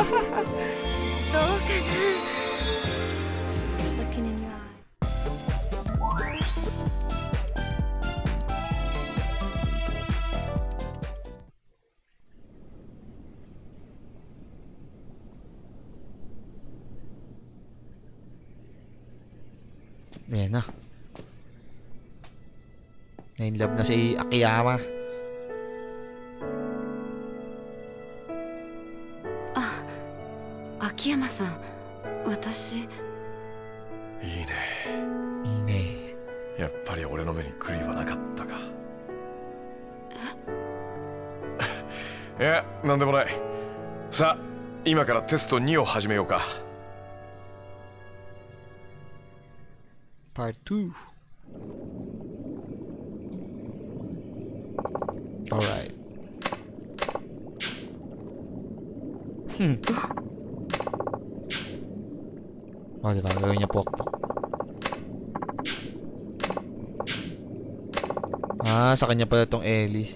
Looking in your eye. Ayan na. In love na si Akiyama. Akiyama-san, 私。 いいね。 いいね。 やっぱり俺の目に狂いはなかったか。 いや、なんでもない。さあ、今からテスト2を始めようか。 Part 2. Alright. Oh, diba? Gawin niya pokpok. Ah, sa kanya pala itong Ellie.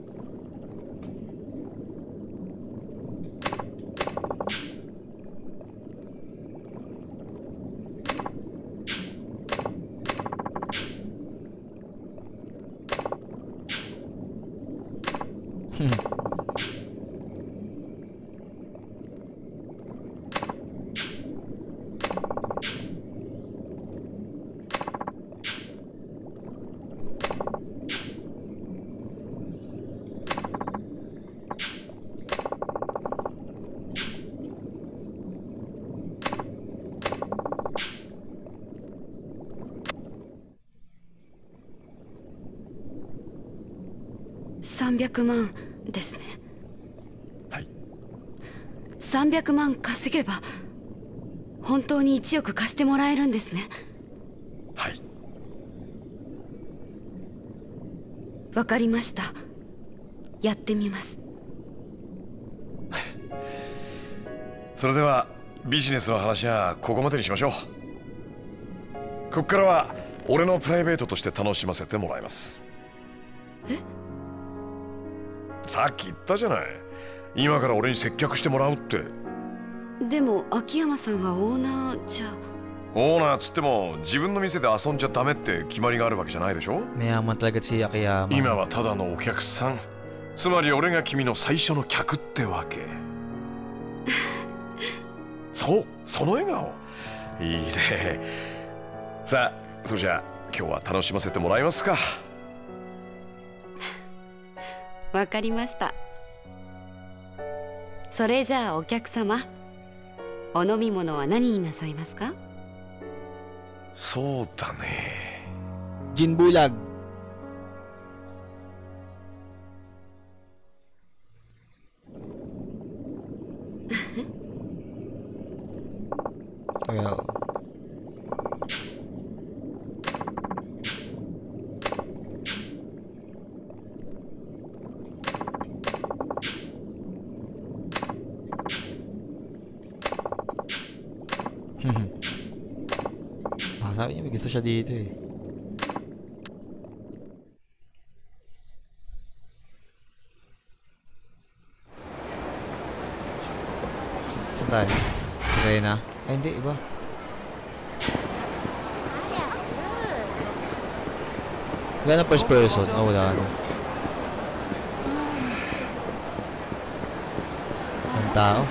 $300万ですね。 はい。 300万稼げば本当に1億貸してもらえるんですね。 はい。 わかりました。やってみます。 それではビジネスの話はここまでにしましょう。ここからは俺のプライベートとして楽しませてもらいます。 え？ さっき言ったじゃない。今から俺に接客してもらうって。 でも秋山さんはオーナーじゃ。 オーナーつっても自分の店で遊んじゃダメって決まりがあるわけじゃないでしょ。 Mayaman talaga si Akiyama. 今はただのお客さん。つまり俺が君の最初の客ってわけ。そう、その笑顔いいね。さあ、それじゃあ今日は楽しませてもらえますか。 わかりました。それじゃあお客様、お飲み物は何になさいますか？ そうだね。 Gin Bulag. Well. Sabi niya may gusto siya dito eh. Saan tayo? Si Reyna? Ay hindi, iba. Wala na first person. Oh, wala na. Ang tao.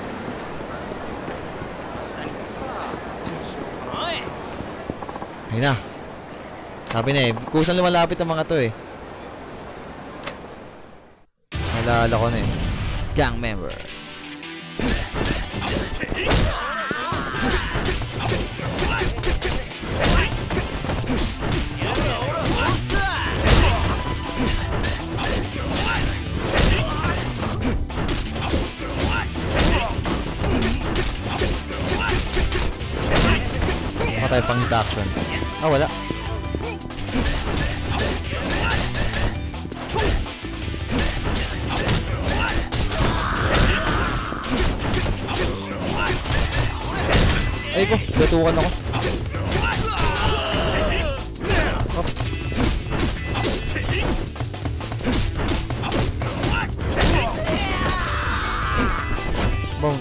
Ayun na. Sabi na eh, kusang lumalapit ang mga to eh. Nalala ko na eh. Gang members. Baka tayo pang hit action. Ah, wala. Ay ko, gatukan ako. Oh. Boom.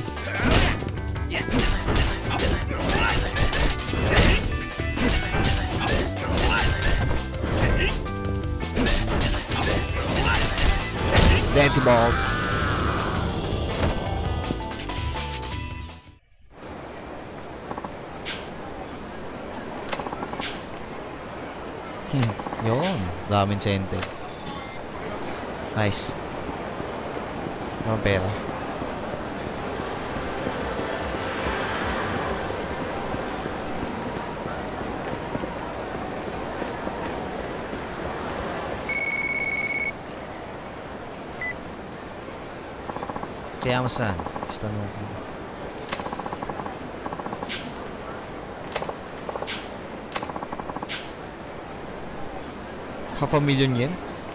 Dancy balls. Yun, daming sente. Nice. Ang pera. Takayama-san. Tanong ko. $500,000 yen?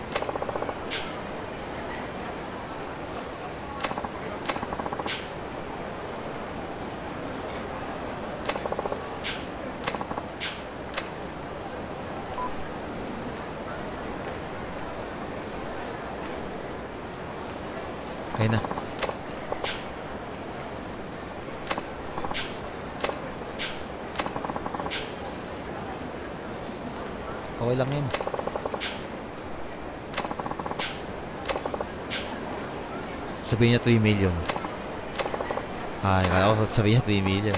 Okay na. Okay lang yan. Sabihin niya 3 million. Ay, kaya ko sabihin niya 3 million.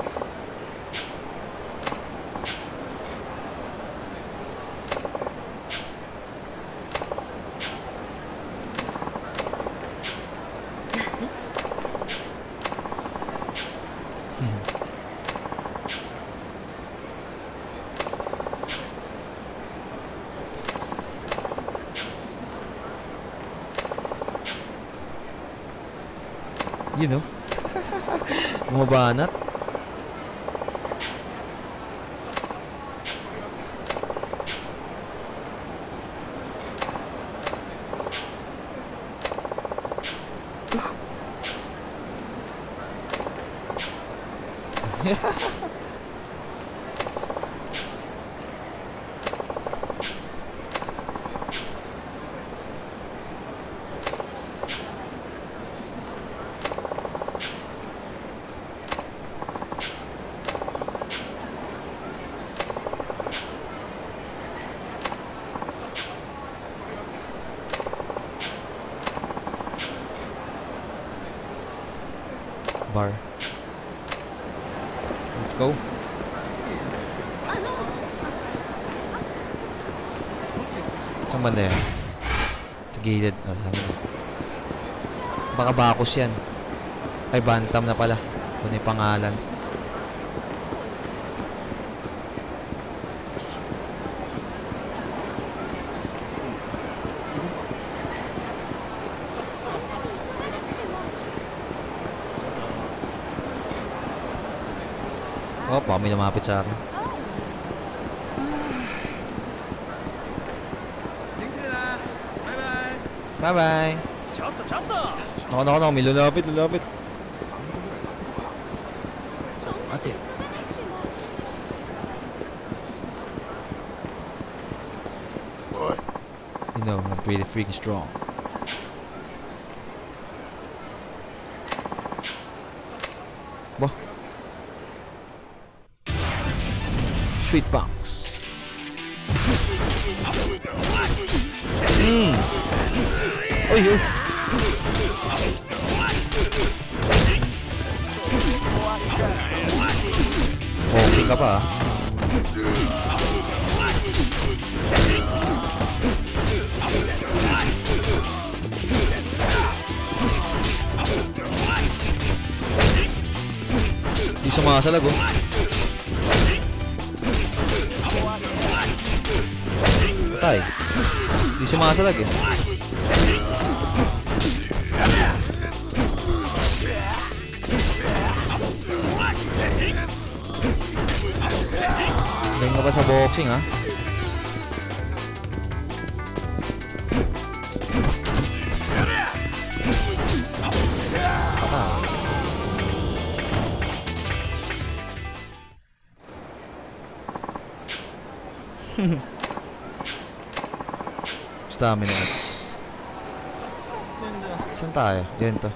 You know? Bumabanat. Bar. Let's go. Saan banda yan? Sa gilid. Baka bakos yan. Ay, Bantam na pala. Kung yung pangalan. Oh, baka may lumapit sa akin. Bye-bye. Nako, may lumapit. Ate. You know, I'm pretty freaking strong. Bah. Sweet box. Oh, you. Boxing ka pa. Di sumasalag oh. Tay. Di sumasalag eh. Galing ka pa sa boxing ha. Stamina X. Saan tayo? Yan to.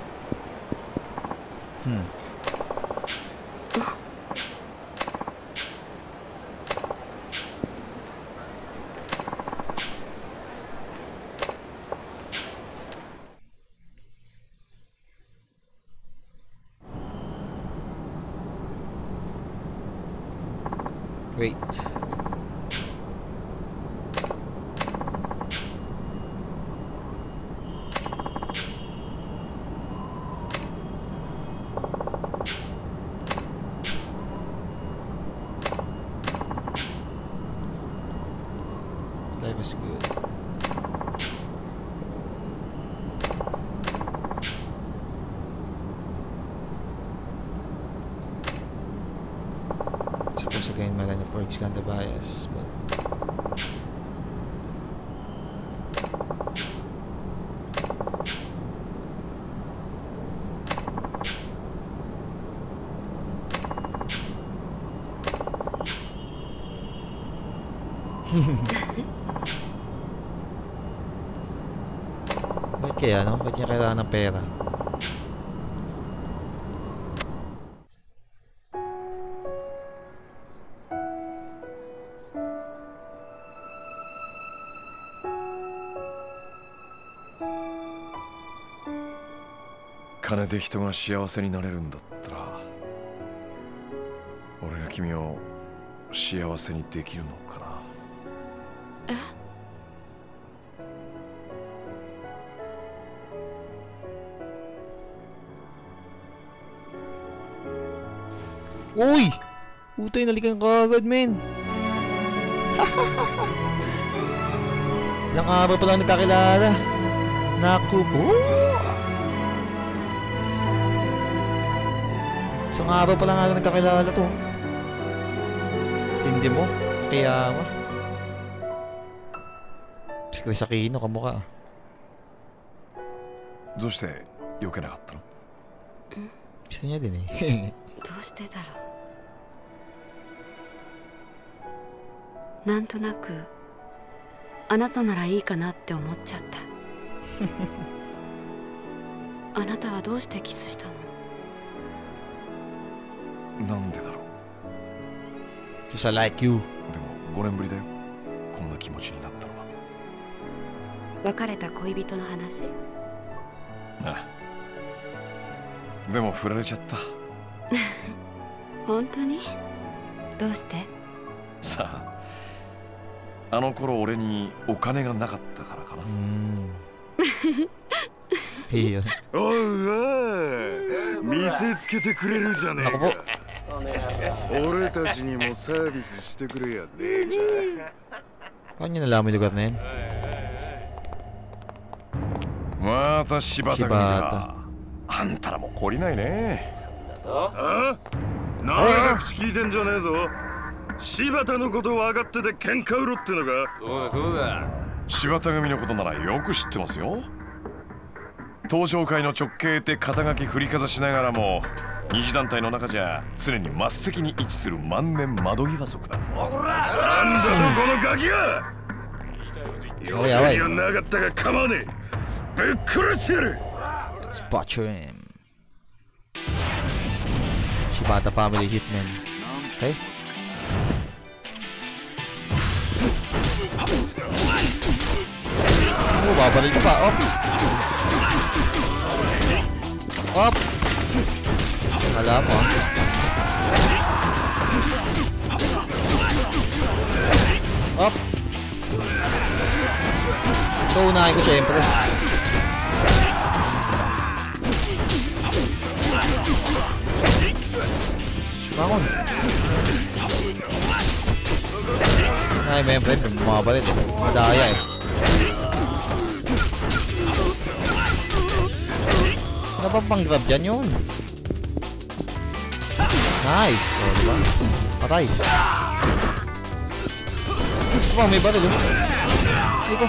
Wait. Life is good. Supposed to gain Melanie for Xganda bias, but bakit kaya, no? Bakit niya kailangan ng pera? 金で人が幸せになれるんだったら、俺が君を幸せにできるのかな。 Uy! Utay, nalikan ka agad, men. Ilang araw pa lang nagkakilala. Naku po. Isang araw pa lang natin nagkakilala to. Tindi mo. Kaya mo. Si Chris Aquino, kamukha. どうして避けなかったの? Gusto niya din eh. どうしてだろう。なんとなくあなたならいいかなって思っちゃった。あなたはどうしてキスしたの？ なんでだろう。 Because I like you. でも5年ぶりだよ。こんな気持ちになったのは。 別れた恋人の話？ ああ。でも振られちゃった。 本当に？どうして？ さあ、あの頃俺にお金がなかったからかな。 いいよ。 おいおい、見せつけてくれるじゃねえか。俺たちにもサービスしてくれやねえじゃん。 Paano niya nalaman yung lugar na yan? また柴田組か。あんたらも懲りないね。 あ？なんだ口聞いてんじゃねえぞ。柴田のこと分かってて喧嘩売ろってのか。 そうだそうだ。柴田組のことならよく知ってますよ。東上会の直系って肩書き振りかざしながらも、二次団体の中じゃ常に末席に位置する万年窓際族だ。なんだとこのガキが。予定にはなかったが構わねえ。ぶっ殺してやる。 Let's butcher him. Shibata family hitman. Okay. Oh, babalik pa. Op. Op. Kala mo. Op. Ito unahin ko syempre. Bangon. Ay, may friend, bumabalit eh. Madaya eh. Ano ba pang grab dyan yun? Nice. O, diba? Patay. Diba, may baril oh. Dito.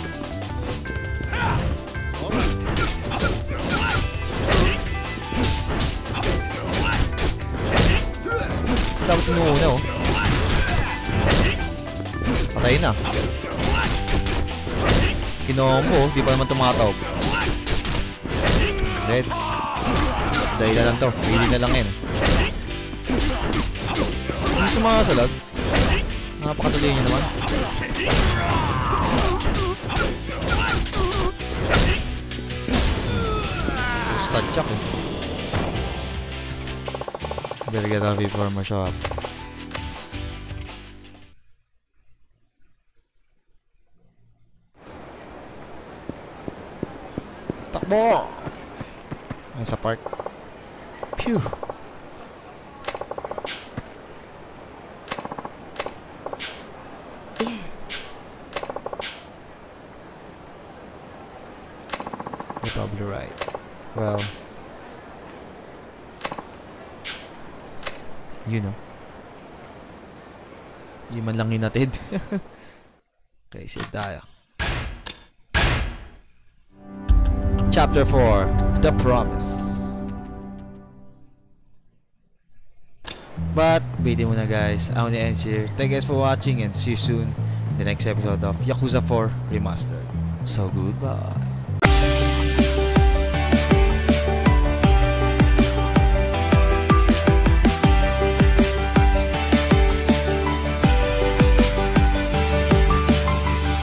Dapat inuuna oh. Patay na. Kinombo, di pa naman tumatawag. Let's. Dahil na lang to, pili na lang yan. Hindi sumasalag. Napakatuloy niya naman. Stadjak oh. Better get out before more show up. Takbo! Ay, sa park. Phew! You're probably right. Well... you know. Hindi man lang hinatid. Okay, save tayo. Chapter 4, The Promise. But, waitin muna guys. I only ends here. Thank you guys for watching and see you soon in the next episode of Yakuza 4 Remastered. So, goodbye.